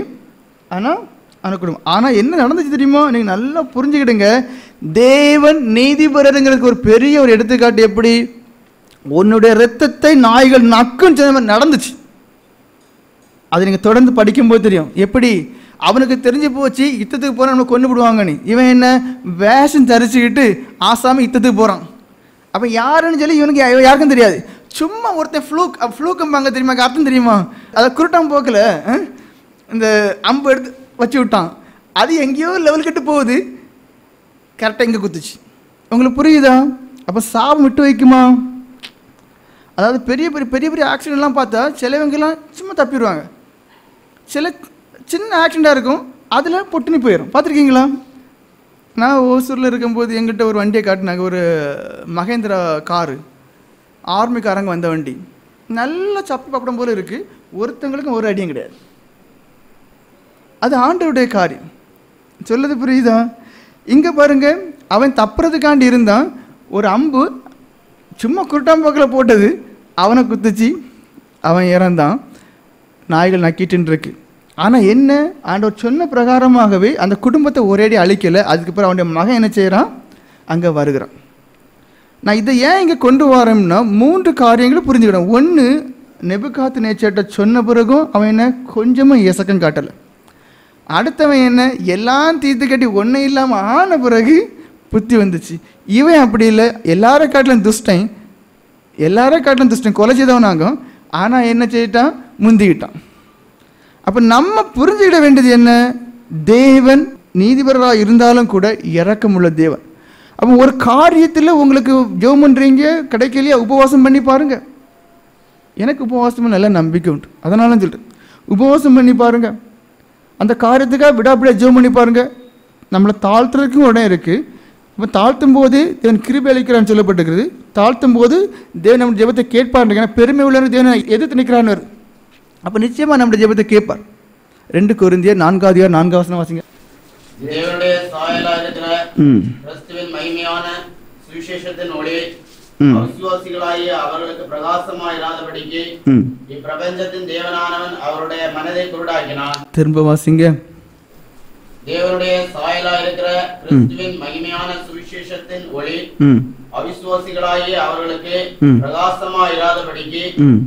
ஆனால் என்ன நடந்துச்சு தெரியுமா? நீங்க நல்லா புரிஞ்சுக்கிடுங்க. தேவன் நீதிபரருங்கிறதுக்கு ஒரு பெரிய ஒரு எடுத்துக்காட்டு. எப்படி? உன்னுடைய இரத்தத்தை நாய்கள் நக்கும் நடந்துச்சு. அது நீங்க தொடர்ந்து படிக்கும்போது தெரியும். எப்படி அவனுக்கு தெரிஞ்சு போச்சு யுத்தத்துக்கு போறான், நம்ம கொண்டு விடுவாங்க. நீ இவன் என்ன வேஷம் தரிச்சுக்கிட்டு ஆசாமி யுத்தத்துக்கு போறான். அப்ப யாருன்னு சொல்லி இவனுக்கு யாருக்கும் தெரியாது. சும்மா ஒருத்தன் ஃப்ளூக்கம்பாங்க தெரியுமா? அர்த்தம் தெரியுமா? அதை குருட்டம் போக்கில் இந்த அம்பு எடுத்து வச்சு விட்டான். அது எங்கேயோ லெவல் கட்டு போகுது, கரெக்டாக இங்கே குத்துச்சு. உங்களுக்கு புரியுதா? அப்போ சாபம் விட்டு வைக்குமா? அதாவது பெரிய பெரிய பெரிய பெரிய ஆக்சிடென்ட்லாம் பார்த்தா சிலவங்கெல்லாம் சும்மா தப்பிடுவாங்க. சில சின்ன ஆக்சிடெண்ட்டாக இருக்கும், அதில் பொட்டுனி போயிடும். பார்த்துருக்கீங்களா? நான் ஓசூரில் இருக்கும்போது எங்கிட்ட ஒரு வண்டியை காட்டினாங்க. ஒரு மகேந்திரா காரு, ஆர்மிக்காரங்க வந்த வண்டி. நல்லா சப்பி பப்படம் போல் இருக்குது. ஒருத்தங்களுக்கும் ஒரு அடியும் கிடையாது. அது ஆண்டவருடைய காரியம். சொல்லது புரியுதா? இங்கே பாருங்க, அவன் தப்புறதுக்காண்டி இருந்தான். ஒரு அம்பு சும்மா குருட்டாம்போக்கில் போட்டது, அவனை குத்துச்சு, அவன் இறந்தான். நாய்கள் நக்கிட்டு இருக்கு. ஆனால் என்ன, ஆண்டவர் சொன்ன பிரகாரமாகவே அந்த குடும்பத்தை ஒரேடி அழிக்கலை. அதுக்கப்புறம் அவனுடைய மகன் என்ன செய்கிறான்? அங்கே வருகிறான். நான் இதை ஏன் இங்கே கொண்டு வரேன்னா 3 காரியங்களும் புரிஞ்சுக்கிட்டேன். ஒன்று, நெபுகாத் நேச்சர்ட்ட சொன்ன பிறகும் அவன் என்ன கொஞ்சமும் இசக்கம் காட்டலை. அடுத்தவன் என்ன எல்லாம் தீர்த்து கட்டி ஒன்றும் இல்லாமல் ஆன பிறகு புத்தி வந்துச்சு. இவன் அப்படி இல்லை, எல்லாரும் காட்டிலும் துஷ்டன், கொலை செய்தவனாகும். ஆனால் என்ன செய்யிட்டான்? முந்திக்கிட்டான். அப்போ நம்ம புரிஞ்சுக்கிட வேண்டியது என்ன? தேவன் நீதிபரராக இருந்தாலும் கூட இரக்கமுள்ள தேவன். அப்போ ஒரு காரியத்தில் உங்களுக்கு ஜெபம் பண்ணுறீங்க, கிடைக்கலையா, உபவாசம் பண்ணி பாருங்க. எனக்கு உபவாசம் நல்ல நம்பிக்கை உண்டு, அதனால சொல்லிட்டு உபவாசம் பண்ணி பாருங்க. அந்த காரியத்துக்காக விடாப்படியாக ஜெபம் பண்ணி பாருங்க. நம்மளை தாழ்த்துறதுக்கும் இடம் இருக்குது. இப்போ தாழ்த்தும் போது தேவன் கிருபை அளிக்கிறான்னு சொல்லப்பட்டிருக்கிறது. தாழ்த்தும் போது தேவன் நம்ம ஜெபத்தை கேட்பார். ஏன்னா பெருமை உள்ள தேவனை எதிர்த்து நிற்கிறான்னு வருது. அப்போ நிச்சயமாக நம்முடைய ஜெபத்தை கேட்பார். 2 கொரிந்தியர் 4 வாசிங்க. தேவனுடைய சாயலா இருக்கிற கிறிஸ்துவின் மகிமையான சுவிசேஷத்தின் ஒளி அவிசுவாசிகளாகிய அவர்களுக்கு பிரகாசமாயிராதபடிக்கு இப்பிரபஞ்சத்தின் தேவனானவன் அவருடைய மனதை குருடாக்கினான். திரும்ப வாசிங்க. தேவனுடைய சாயலா இருக்கிற கிறிஸ்துவின் மகிமையான சுவிசேஷத்தின் ஒளி அவிசுவாசிகளாகிய அவர்களுக்கு பிரகாசமாயிராதபடிக்கு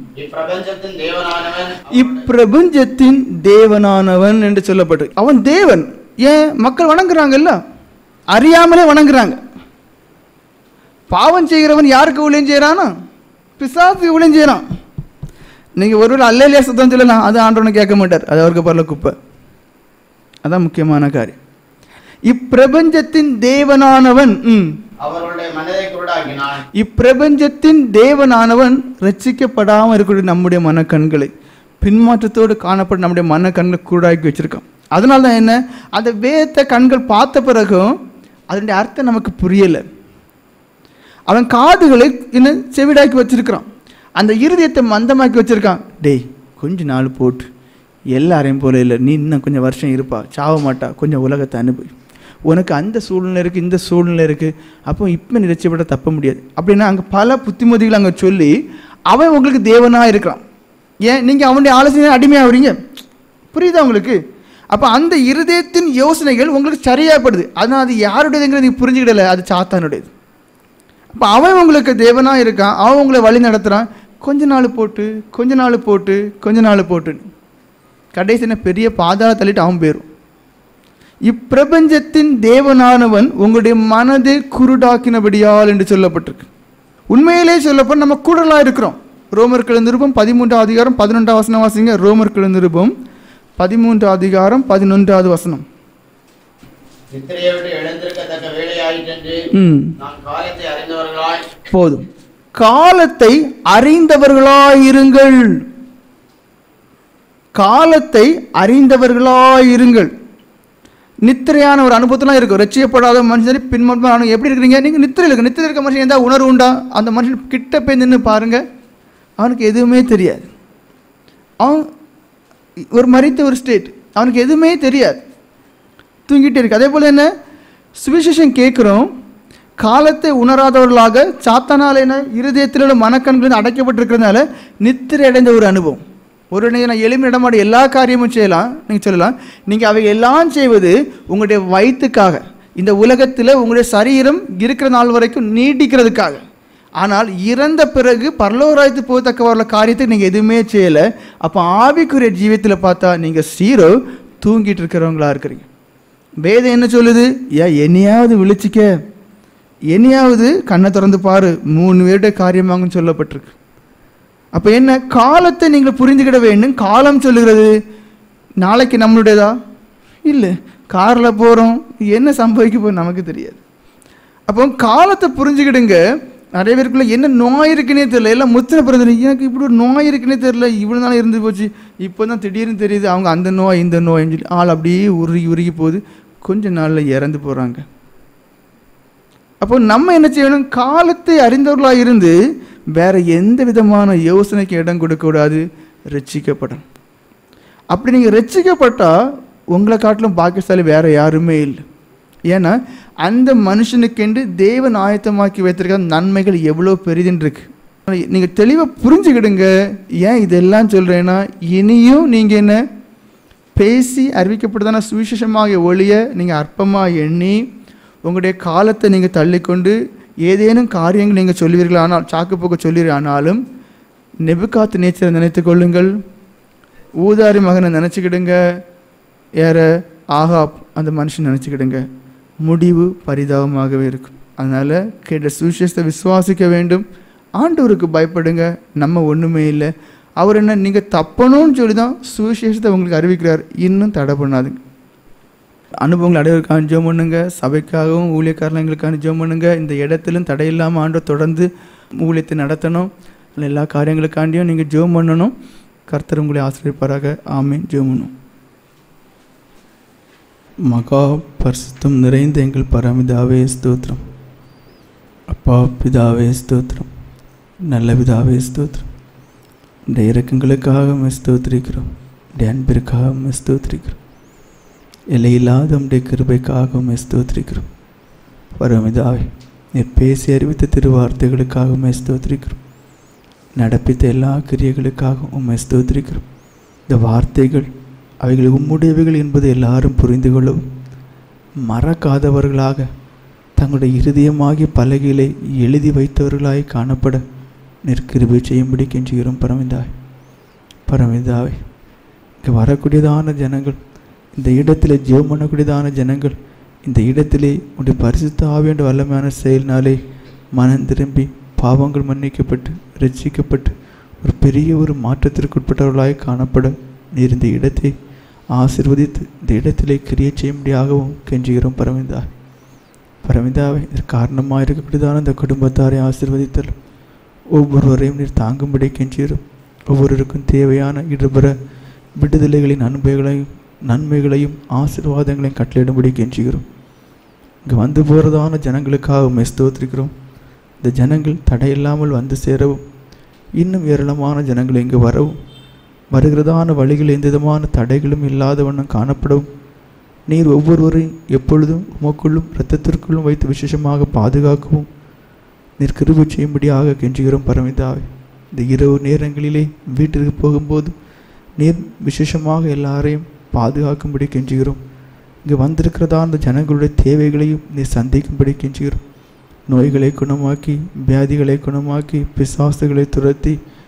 இப்பிரபஞ்சத்தின் தேவனானவன் என்று சொல்லப்பட்டு, அவன் தேவன். ஏன் மக்கள் வணங்குறாங்கல்ல, அறியாமலே வணங்குறாங்க. பாவம் செய்கிறவன் யாருக்கு ஊழியம் செய்யறானா? பிசாசுக்கு ஊழியம் செய்யறான். நீங்க ஒருவேளை அல்லேலியா சுத்தம் சொல்லலாம், அது ஆண்டவனை கேட்க மாட்டார், அது அவருக்கு பரல குப்பை. அதான் முக்கியமான காரியம். இப்பிரபஞ்சத்தின் தேவனானவன் அவர்களுடைய மனதை குருடாக்கினான். இப்பிரபஞ்சத்தின் தேவனானவன் ரட்சிக்கப்படாமல் இருக்கக்கூடிய நம்முடைய மனக்கண்களை, பின்மாற்றத்தோடு காணப்பட்ட நம்முடைய மனக்கண்களை குருடாக்கி வச்சிருக்கான். அதனால தான் என்ன, அந்த வேதத்தை கண்கள் பார்த்த பிறகும் அதனுடைய அர்த்தம் நமக்கு புரியலை. அவன் காதுகளை இன்னும் செவிடாக்கி வச்சிருக்கிறான், அந்த இருதயத்தை மந்தமாக்கி வச்சிருக்கான். டேய் கொஞ்ச நாள் போட்டு, எல்லாரையும் போல இல்லை, நீ இன்னும் கொஞ்சம் வருஷம் இருப்பா, சாவ மாட்டா, கொஞ்சம் உலகத்தை அனுபவி, உனக்கு அந்த சூழ்நிலை இருக்குது, இந்த சூழ்நிலை இருக்குது, அப்போ இப்போ நீ ரட்சிக்கப்பட தப்ப முடியாது அப்படின்னா அங்கே பல புத்திமதிகள் அங்கே சொல்லி அவன் உங்களுக்கு தேவனாக இருக்கிறான். ஏன் நீங்கள் அவனுடைய ஆலோசனை அடிமையாகிறீங்க? புரியுதா உங்களுக்கு? அப்போ அந்த இருதயத்தின் யோசனைகள் உங்களுக்கு சரியாகப்படுது. அதனால் அது யாருடையதுங்கிறது நீங்கள் புரிஞ்சுக்கிடலை, அது சாத்தானுடையது. அப்போ அவன் உங்களுக்கு தேவனாக இருக்கான், அவன் உங்களை வழி நடத்துகிறான். கொஞ்ச நாள் போட்டு கடைசி என்ன பெரிய பாதாள தள்ளிட்டு அவன் போயிடும். இப்பிரபஞ்சத்தின் தேவனானவன் உங்களுடைய மனதை குருடாக்கினபடியால் என்று சொல்லப்பட்டிருக்கு. உண்மையிலே சொல்லப்போ நம்ம கூடலா இருக்கிறோம். ரோமர்கள் நிருபம் 13 அதிகாரம் 11 வசனம் வாசிங்க. ரோமர்கள் நிருபம் 13 அதிகாரம் 11 வசனம். நித்திரையை விட்டு எழுந்திருக்கத்தக்க வேலையாயிற்றென்று நாம் காலத்தை அறிந்தவர்களாய். போதும், காலத்தை அறிந்தவர்களாயிருங்கள். காலத்தை அறிந்தவர்களாயிருங்கள். நித்திரையான ஒரு அனுபவத்தெல்லாம் இருக்கும். ரட்சிக்கப்படாத மனுஷன் பின்மொழிமா எப்படி இருக்கிறீங்க? நீங்கள் நித்திரையில் இருக்க. நித்திரையில் இருக்க மனுஷன் எந்த உணர்வு உண்டா? அந்த மனுஷன் கிட்ட போய் நின்று பாருங்க, அவனுக்கு எதுவுமே தெரியாது. அவன் ஒரு மரித்த ஒரு ஸ்டேட், அவனுக்கு எதுவுமே தெரியாது, தூங்கிட்டே இருக்கு. அதே போல் என்ன, சுவிசேஷம் கேட்குறோம், காலத்தை உணராதவர்களாக சாத்தானால என்ன இருதயத்தில் உள்ள மனக்கண்கள் அடைக்கப்பட்டிருக்கிறதுனால நித்திரை அடைந்த ஒரு அனுபவம். ஒரு நான் எளிமை இடமாடி எல்லா காரியமும் செய்யலாம், நீங்கள் சொல்லலாம். நீங்கள் அவை எல்லாம் செய்வது உங்களுடைய வயிற்றுக்காக, இந்த உலகத்தில் உங்களுடைய சரீரம் இருக்கிற நாள் வரைக்கும் நீட்டிக்கிறதுக்காக. ஆனால் இறந்த பிறகு பரலோகராயத்து போகத்தக்க காரியத்தை நீங்கள் எதுவுமே செய்யலை. அப்போ ஆவிக்குரிய ஜீவியத்தில் பார்த்தா நீங்கள் சீரோ தூங்கிட்டு இருக்கிறவங்களா இருக்கிறீங்க. வேதம் என்ன சொல்லுது? என்னையாவது விழிச்சிக்க, என்னையாவது கண்ணை திறந்து பாரு, 3 வருட காரியமாகுன்னு சொல்லப்பட்டிருக்கு. அப்போ என்ன, காலத்தை நீங்கள் புரிஞ்சுக்கிட வேண்டும். காலம் சொல்லுகிறது நாளைக்கு நம்மளுடையதா இல்லை, காரில் போகிறோம், என்ன சம்பவிக்க போகிறோம் நமக்கு தெரியாது. அப்போ காலத்தை புரிஞ்சுக்கிடுங்க. நிறைய பேருக்குள்ள என்ன நோய் இருக்குன்னே தெரியல, எல்லாம் முத்தின பிறகு எனக்கு இப்படி ஒரு நோய் இருக்குன்னே தெரியல, இவ்வளோ நாள் இருந்து போச்சு, இப்போ தான் திடீர்னு தெரியுது அவங்க அந்த நோய் இந்த நோய்ன்னு சொல்லி ஆள் அப்படியே உருகி போகுது, கொஞ்ச நாளில் இறந்து போகிறாங்க. அப்போ நம்ம என்ன செய்யணும்? காலத்தை அறிந்தவர்களாக இருந்து வேற எந்த விதமான யோசனைக்கு இடம் கொடுக்கக்கூடாது, ரட்சிக்கப்படணும். அப்படி நீங்கள் ரட்சிக்கப்பட்டால் உங்களை காட்டிலும் பாக்கியசாலி வேற யாருமே இல்லை. ஏன்னா அந்த மனுஷனுக்கென்று தேவன் ஆயத்தமாக்கி வைத்திருக்க நன்மைகள் எவ்வளோ பெரிதுன்னு இருக்கு. நீங்கள் தெளிவாக புரிஞ்சுக்கிடுங்க. ஏன் இதெல்லாம் சொல்கிறேன்னா, இனியும் நீங்கள் என்ன பேசி அறிவிக்கப்படுதான சுவிசேஷமாக ஒழிய நீங்கள் அற்பமாக எண்ணி உங்களுடைய காலத்தை நீங்கள் தள்ளிக்கொண்டு ஏதேனும் காரியங்கள் நீங்கள் சொல்லுவீர்கள், ஆனால் சாக்குப்போக்க சொல்லுவீர்கள். ஆனாலும் நெபுகாத் நேச்சரை நினைத்து கொள்ளுங்கள், ஊதாரி மகனை நினச்சிக்கிடுங்க, ஏற ஆகாப் அந்த மனுஷன் நினச்சிக்கிடுங்க, முடிவு பரிதாபமாகவே இருக்கும். அதனால் கேட்ட சுவிசேஷத்தை விசுவாசிக்க வேண்டும், ஆண்டவருக்கு பயப்படுங்க. நம்ம ஒன்றுமே இல்லை, அவர் என்ன நீங்கள் தப்பணும்னு சொல்லி தான் சுவிசேஷத்தை உங்களுக்கு அறிவிக்கிறார். இன்னும் தடை பண்ணாதுங்க. அனுபவங்கள் அடைவதற்கான ஜெபம் பண்ணுங்க, சபைக்காகவும் ஊழியக்காரங்களுக்கான ஜெபம் பண்ணுங்க. இந்த இடத்திலும் தடையில்லாமல் ஆண்டவர் தொடர்ந்து ஊழியத்தை நடத்தணும். எல்லா காரியங்களுக்காண்டியும் நீங்கள் ஜெபம் பண்ணணும். கர்த்தர் உங்களை ஆசீர்வதிப்பாராக. ஆமீன். ஜெபம் பண்ணும். மகா பரிசுத்தம் நிறைந்த எங்கள் பரமபிதாவே ஸ்தோத்திரம். அப்பா பிதாவே ஸ்தோத்திரம். நல்ல பிதாவே ஸ்தோத்திரம். இந்த இறக்கங்களுக்காக ஸ்தோத்திரிக்கிறோம், இந்த அன்பிற்காக ஸ்தோத்திரிக்கிறோம், எல்லையில்லாத உடைய கிருபைக்காக ஸ்தோத்திரிக்கிறோம். பரமபிதாவே, நீர் பேசி அறிவித்த திருவார்த்தைகளுக்காக ஸ்தோத்திரிக்கிறோம், நடப்பித்த எல்லா கிரியைகளுக்காக உம்மை ஸ்தோத்திரிக்கிறோம். இந்த வார்த்தைகள் அவைகள் உம்முடையவைகள் என்பது எல்லாரும் புரிந்து கொள்ளவும், மறக்காதவர்களாக தங்களுடைய இருதயமாகிய பலகையிலே எழுதி வைத்தவர்களாய் காணப்பட நீர் கிருபை செய்யும்படி கெஞ்சுகிறோம். பரமபிதாவே, இங்கே வரக்கூடியதான ஜனங்கள், இந்த இடத்திலே ஜெபம் பண்ணக்கூடியதான ஜனங்கள், இந்த இடத்திலே உடைய பரிசுத்த ஆவியாண்ட வல்லமையான செயல்னாலே மனம் திரும்பி பாவங்கள் மன்னிக்கப்பட்டு ரட்சிக்கப்பட்டு ஒரு பெரிய ஒரு மாற்றத்திற்கு உட்பட்டவர்களாய் காணப்பட நீர் இந்த இடத்தை ஆசீர்வதித்து இந்த இடத்திலே கிரியை செய்யும்படியாகவும் கெஞ்சுகிறோம். பரமபிதாவே, இதற்கு காரணமாக இருக்கக்கூடியதான இந்த குடும்பத்தாரை ஆசீர்வதித்தல் ஒவ்வொருவரையும் நீர் தாங்கும்படி கெஞ்சுகிறோம். ஒவ்வொருவருக்கும் தேவையான இடம்பெற விடுதலைகளின் நன்மைகளையும் ஆசீர்வாதங்களையும் கட்டளையிடும்படி கெஞ்சுகிறோம். இங்கே வந்து போகிறதான ஜனங்களுக்காக ஸ்தோத்திரிக்கிறோம். இந்த ஜனங்கள் தடையில்லாமல் வந்து சேரவும், இன்னும் ஏராளமான ஜனங்கள் இங்கு வரவும், வருகிறதான வழிகள் எந்த விதமான தடைகளும் இல்லாத வண்ணம் காணப்படவும் நீர் ஒவ்வொருவரையும் எப்பொழுதும் உமக்குள்ளும் இரத்தத்திற்குள்ளும் வைத்து விசேஷமாக பாதுகாக்கவும் நீர் கிருபை செய்யும்படியாக கெஞ்சுகிறோம். பரமபிதாவே, இந்த இரவு நேரங்களிலே வீட்டிற்கு போகும்போது நீர் விசேஷமாக எல்லாரையும் பாதுகாக்கும்படி கெஞ்சுகிறோம். இங்கே வந்திருக்கிறதா அந்த ஜனங்களுடைய தேவைகளையும் நீர் சந்திக்கும்படி கெஞ்சுகிறோம். நோய்களை குணமாக்கி, வியாதிகளை குணமாக்கி, பிசாசுகளை துரத்தி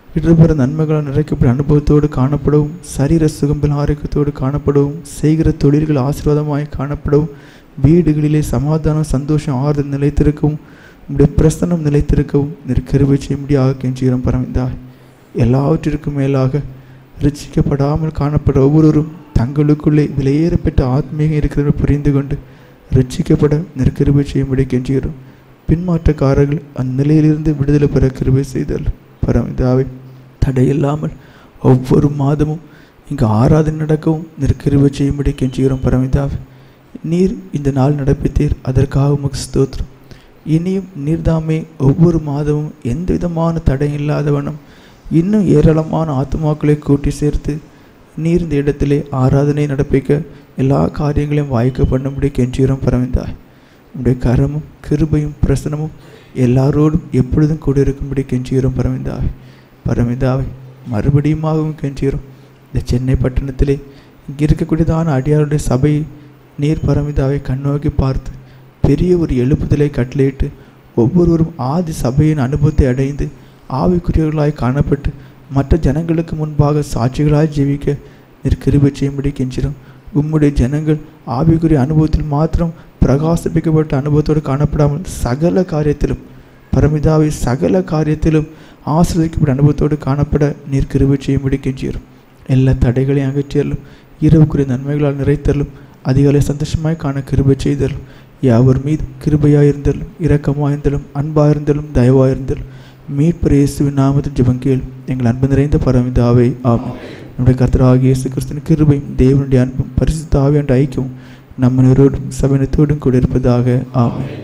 இடர்பெற நன்மைகளால் நிறைக்கப்பட்ட அனுபவத்தோடு காணப்படவும், சரீர சுகம்பில் ஆரோக்கியத்தோடு காணப்படவும், செய்கிற தொழில்கள் ஆசீர்வாதமாய் காணப்படவும், வீடுகளிலே சமாதானம், சந்தோஷம், ஆறுதல் நிலைத்திருக்கவும், உங்களுடைய பிரசன்னம் நிலைத்திருக்கவும் கிருபை செய்ய முடியாக கெஞ்சுகிறோம் பரமபிதாவே. எல்லாவற்றிற்கும் மேலாக ரட்சிக்கப்படாமல் காணப்பட ஒவ்வொருவரும் தங்களுக்குள்ளே விலையேறப்பட்ட ஆத்மீகம் இருக்கிறத புரிந்து கொண்டு ரட்சிக்கப்பட கிருபை செய்யும்படி கெஞ்சுகிறோம். பின்மாற்றக்காரர்கள் அந்நிலையிலிருந்து விடுதலை பெற கிருபை செய்தல் பரமபிதாவே. தடையில்லாமல் ஒவ்வொரு மாதமும் இங்கு ஆராதனை நடக்கவும் கிருபை செய்யும்படி கெஞ்சுகிறோம் பரமபிதாவே. நீர் இந்த நாள் நடப்பித்தீர், அதற்காக உமக்கு ஸ்தோத்திரம். இனியும் நீர்தாமே ஒவ்வொரு மாதமும் எந்த விதமான தடை இல்லாதவனும் இன்னும் ஏராளமான ஆத்மாக்களை கூட்டி சேர்த்து நீர் இந்த இடத்திலே ஆராதனை நடப்பிக்க எல்லா காரியங்களையும் வாய்க்க பண்ணும்படி கெஞ்சுகிறோம் பரமபிதாவே. உடைய கரமும் கிருபையும் பிரசனமும் எல்லாரோடும் எப்பொழுதும் கூட இருக்கும்படி கெஞ்சுகிறோம் பரமபிதாவே. பரமபிதாவே, மறுபடியுமாகவும் கெஞ்சுகிறோம். இந்த சென்னை பட்டணத்திலே இங்கே இருக்கக்கூடியதான அடியாருடைய சபையை நீர் பரமபிதாவை கண்ணோக்கி பார்த்து பெரிய ஒரு எழுப்புதலை கட்டளையிட்டு ஒவ்வொருவரும் ஆதி சபையின் அனுபவத்தை அடைந்து ஆவிக்குரியவர்களாய் காணப்பட்டு மற்ற ஜனங்களுக்கு முன்பாக சாட்சிகளாய் ஜீவிக்க நீர் கிருபை செய்யும்படி கெஞ்சுகிறோம். உம்முடைய ஜனங்கள் ஆவிக்குரிய அனுபவத்தில் மாத்திரம் பிரகாசிப்பிக்கப்பட்ட அனுபவத்தோடு காணப்படாமல் சகல காரியத்திலும் பரமபிதாவை சகல காரியத்திலும் ஆசீர்வதிக்கப்பட்ட அனுபவத்தோடு காணப்பட நீர் கிருபை செய்யும்படி கெஞ்சுகிறோம். எல்லா தடைகளையும் அகற்றியலும், இரவுக்குரிய நன்மைகளால் நிறைத்தலும், அதிகாலை சந்தோஷமாய் காண கிருபை செய்தலும், யாவர் மீது கிருபையாயிருந்தலும், இரக்கமாயிருந்தலும், அன்பாயிருந்தலும், தயவாயிருந்தலும், மீட்பர் இயேசுவின் நாமத்தில் ஜெபம் கேள் எங்கள் அன்பு நிறைந்த பரமபிதாவே, ஆமென். நம்முடைய கர்த்தராகிய இயேசு கிறிஸ்துவின் கிருபையும் தேவனுடைய அன்பும் பரிசுத்த ஆவியானவருடைய ஐக்கியமும் நம்மளோடும் சபையினத்தோடும் கூட இருப்பதாக, ஆமென்.